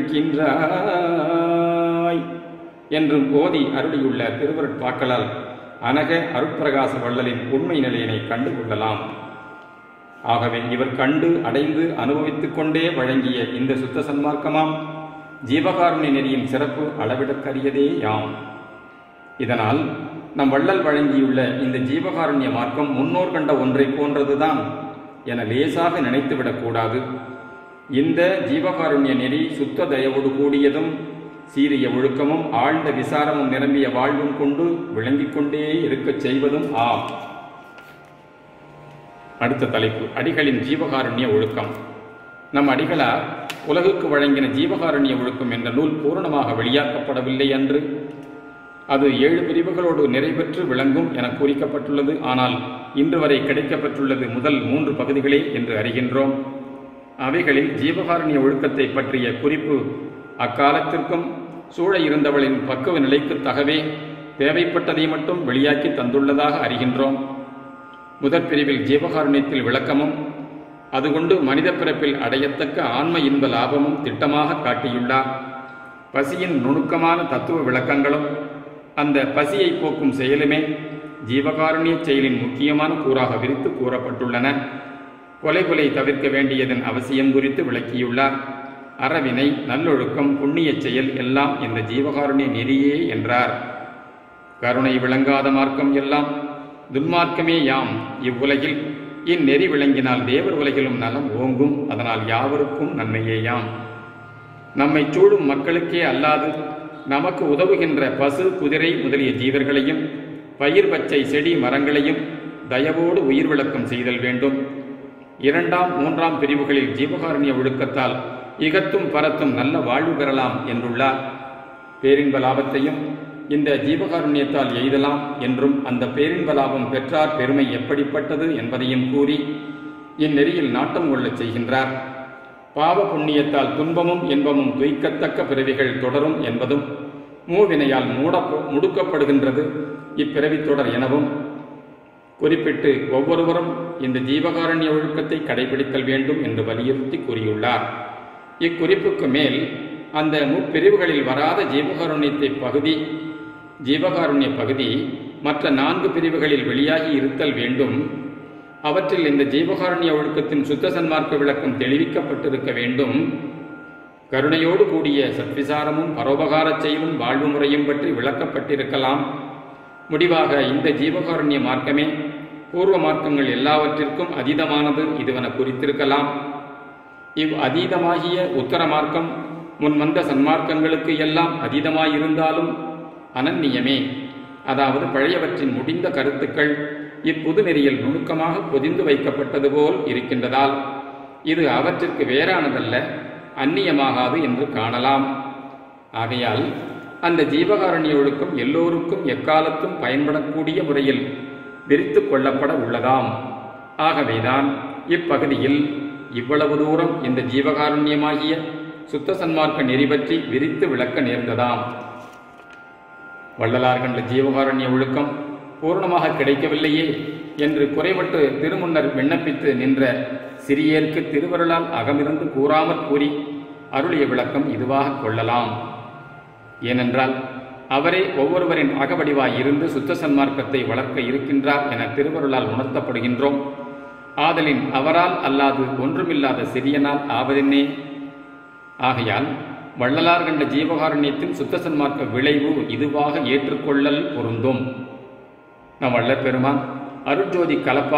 நடிக்கின்றாய் என்றும் ஓதி அருளியுள்ள திருவருட்பாக்களால் அனக அருட்பிரகாச வள்ளலின் உண்மை நிலையினை கண்டு கொள்ளலாம். ஆகவே இவர் கண்டு அடைந்து அனுபவித்துக் கொண்டே வழங்கிய இந்த சுத்த சன்மார்க்கமாம் ஜீவகாருண்ய நெறியின் சிறப்பு அளவிடற்கரியதே யாம். இதனால் நம் வள்ளல் வழங்கியுள்ள இந்த ஜீவகாருண்ய மார்க்கம் முன்னோர் கண்ட ஒன்றை போன்றதுதான் என லேசாக நினைத்துவிடக்கூடாது. இந்த ஜீவகாருண்ய நெறி சுத்த தயவோடு கூடியதும் சீரிய ஒழுக்கமும் ஆழ்ந்த விசாரமும் நிரம்பிய வாழ்வும் கொண்டு விளங்கிக் கொண்டே இருக்கச் செய்வதும் ஆம். அடுத்த தலைப்பு, அடிகளின் ஜீவகாருண்ய ஒழுக்கம். நம் அடிகளார் உலகுக்கு வழங்கின ஜீவகாருண்ய ஒழுக்கம் என்ற நூல் பூரணமாக வெளியாக்கப்படவில்லை அன்று. அது 7 பிரிவுகளோடு நிறைவேற்று விளங்கும் என குறிக்கப்பட்டுள்ளது. ஆனால் இன்று வரை கிடைக்கப்பட்டுள்ளது முதல் 3 பகுதிகளே என்று அறிகின்றோம். அவைகளில் ஜீவகாருண்ய ஒழுக்கத்தை பற்றிய குறிப்பு அக்காலத்திற்கும் சூழ இருந்தவளின் பக்குவ நிலைக்கு தகவே தேவைப்பட்டதை மட்டும் வெளியாக்கி தந்துள்ளதாக அறிகின்றோம். முதற் பிரிவில் ஜீவகாருண்யத்தில் விளக்கமும் அதுகொண்டு மனித பிறப்பில் அடையத்தக்க ஆன்ம இன்ப லாபமும் திட்டமாக காட்டியுள்ளார். பசியின் நுணுக்கமான தத்துவ விளக்கங்களும் அந்த பசியை போக்கும் செயலுமே ஜீவகாருண்ய செயலின் முக்கியமான கூறாக விரித்து கூறப்பட்டுள்ளன. கொலை தவிர்க்க வேண்டியதன் அவசியம் குறித்து விளக்கியுள்ளார். அறவினை, நல்லொழுக்கம், புண்ணிய செயல் எல்லாம் இந்த ஜீவகாருண்ய நெறியே என்றார். கருணை விளங்காத மார்க்கம் எல்லாம் துன்மார்க்கமே யாம். இவ்வுலகில் இந்நெறி விளங்கினால் தேவர் உலகிலும் நலம் ஓங்கும். அதனால் யாவருக்கும் நன்மையேயாம். நம்மை சூழும் மக்களுக்கே அல்லாது நமக்கு உதவுகின்ற பசு, குதிரை முதலிய ஜீவர்களையும் பயிர், பச்சை, செடி, மரங்களையும் தயவோடு உயிர் விளக்கம் செய்தல் வேண்டும். 2ஆம் 3ஆம் பிரிவுகளில் ஜீவகாருண்ய ஒழுக்கத்தால் இகத்தும் பரத்தும் நல்ல வாழ்வு பெறலாம் என்றுள்ளார். பேரின்ப லாபத்தையும் இந்த ஜீவகாருண்யத்தால் எய்தலாம் என்றும் அந்த பேரின்ப லாபம் பெற்றார் பெருமை எப்படிப்பட்டது என்பதையும் கூறி இந்நெறியில் நாட்டம் கொள்ளச் செய்கின்றார். பாவ புண்ணியத்தால் துன்பமும் இன்பமும் துய்க்கத்தக்க பிறவிகள் தொடரும் என்பதும் மூவினையால் முடுக்கப்படுகின்றது இப்பிறவி தொடர் எனவும் குறிப்பிட்டு ஒவ்வொருவரும் இந்த ஜீவகாருண்ய ஒழுக்கத்தை கடைபிடித்தல் வேண்டும் என்று வலியுறுத்தி கூறியுள்ளார். இக்குறிப்புக்கு மேல் அந்த முப்பிரிவுகளில் வராத ஜீவகாருண்ய பகுதி மற்ற 4 பிரிவுகளில் வெளியாகி இருத்தல் வேண்டும். அவற்றில் இந்த ஜீவகாருண்ய ஒழுக்கத்தின் சுத்த சன்மார்க்க விளக்கம் தெளிவிக்கப்பட்டிருக்க வேண்டும். கருணையோடு கூடிய சத்விசாரமும் பரோபகாரச் செயலும் வாழ்வு முறையும் பற்றி விளக்கப்பட்டிருக்கலாம். முடிவாக இந்த ஜீவகாருண்ய மார்க்கமே பூர்வ மார்க்கங்கள் எல்லாவற்றிற்கும் அதீதமானது இதுவென குறித்திருக்கலாம். அதீதமாகிய உத்தர மார்க்கம் முன்வந்த சன்மார்க்கங்களுக்கு எல்லாம் அதீதமாயிருந்தாலும் அனன்னியமே, அதாவது பழையவற்றின் முடிந்த கருத்துக்கள் இப்புது நெறியில் நுணுக்கமாக பொதிந்து வைக்கப்பட்டது போல் இருக்கின்றதால் இது அவற்றிற்கு வேறானதல்ல, அந்நியமாகாது என்று காணலாம். ஆகையால் அந்த ஜீவகாருண்ய ஒழுக்கம் எல்லோருக்கும் எக்காலத்தும் பயன்படக்கூடிய முறையில் விரித்து கொள்ளப்பட உள்ளதாம். ஆகவேதான் இப்பகுதியில் இவ்வளவு தூரம் இந்த ஜீவகாருண்யமாகிய சுத்த சன்மார்க்க நெறி பற்றி விரித்து விளக்க நேர்ந்ததாம். வள்ளலார் கண்ட ஜீவகாருண்ய ஒழுக்கம் பூர்ணமாக கிடைக்கவில்லையே என்று குறைபட்டு திருமுன்னர் விண்ணப்பித்து நின்ற சிறியேற்கு திருவருளால் அகமிருந்து கூறாமற் கூறி அருளிய விளக்கம் இதுவாக கொள்ளலாம். ஏனென்றால் அவரே ஒவ்வொருவரின் அகவடிவாய் இருந்து சுத்த சன்மார்க்கத்தை வளர்க்க இருக்கின்றார் என திருவருளால் உணர்த்தப்படுகின்றோம். ஆதலின் அவரால் அல்லாது ஒன்றுமில்லாத சிறியனால் ஆவதென்னே. ஆகையால் வள்ளலார் கண்ட ஜீவகாருண்யத்தின் சுத்த சன்மார்க்க விளைவு இதுவாக ஏற்றுக்கொள்ளல் பொருந்தும். நம் வள்ளற் பெருமான் அருட்ஜோதி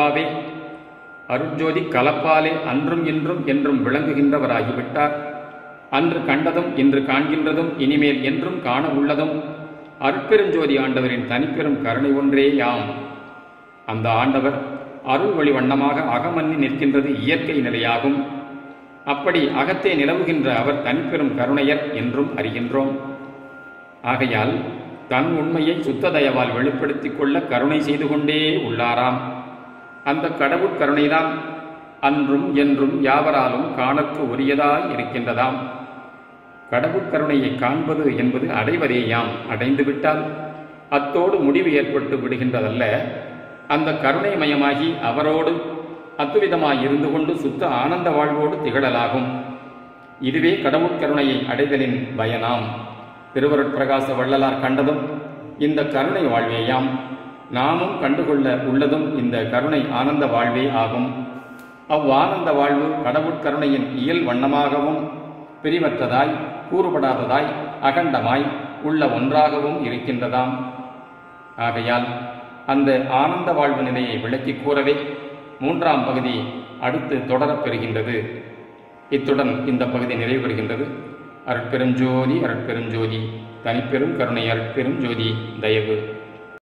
கலப்பாலே அன்றும் இன்றும் என்றும் விளங்குகின்றவராகிவிட்டார். அன்று கண்டதும் இன்று காண்கின்றதும் இனிமேல் என்றும் காண உள்ளதும் அருட்பெருஞ்சோதி ஆண்டவரின் தனிப்பெரும் கருணை ஒன்றே யாம். அந்த ஆண்டவர் அருள் ஒளி வண்ணமாக அகமன்னி நிற்கின்றது இயற்கை நிலையாகும். அப்படி அகத்தே நிலவுகின்ற அவர் தனிப்பெரும் கருணையர் என்றும் அறிகின்றோம். ஆகையால் தன் உண்மையை சுத்த தயவால் வெளிப்படுத்திக் கொள்ள கருணை செய்து கொண்டே உள்ளாராம். அந்த கடவுட் கருணைதான் அன்றும் என்றும் யாவராலும் காணற்கு உரியதாய் இருக்கின்றதாம். கடவுட் கருணையை காண்பது என்பது அடைவதேயாம். அடைந்துவிட்டால் அத்தோடு முடிவு ஏற்பட்டு விடுகின்றதல்ல. அந்த கருணைமயமாகி அவரோடு அத்துவிதமாய் இருந்து கொண்டு சுத்த ஆனந்த வாழ்வோடு திகழலாகும். இதுவே கடவுட்கருணையை அடைதலின் பயனாம். திருவருட்பிரகாச வள்ளலார் கண்டதும் இந்த கருணை வாழ்வேயாம். நாமும் கண்டுகொள்ள உள்ளதும் இந்த கருணை ஆனந்த வாழ்வே ஆகும். அவ்வானந்த வாழ்வு கடவுட்கருணையின் இயல் வண்ணமாகவும் பிரிவற்றதாய் கூறுபடாததாய் அகண்டமாய் உள்ள ஒன்றாகவும் இருக்கின்றதாம். ஆகையால் அந்த ஆனந்த வாழ்வு நிலையை விளக்கி கூறவே 3ஆம் பகுதி அடுத்து தொடரப் பெறுகின்றது. இத்துடன் இந்த பகுதி நிறைவு பெறுகின்றது. அருட்பெருஞ்சோதி அருட்பெருஞ்சோதி தனிப்பெரும் கருணை அருட்பெரும் ஜோதி தயவு.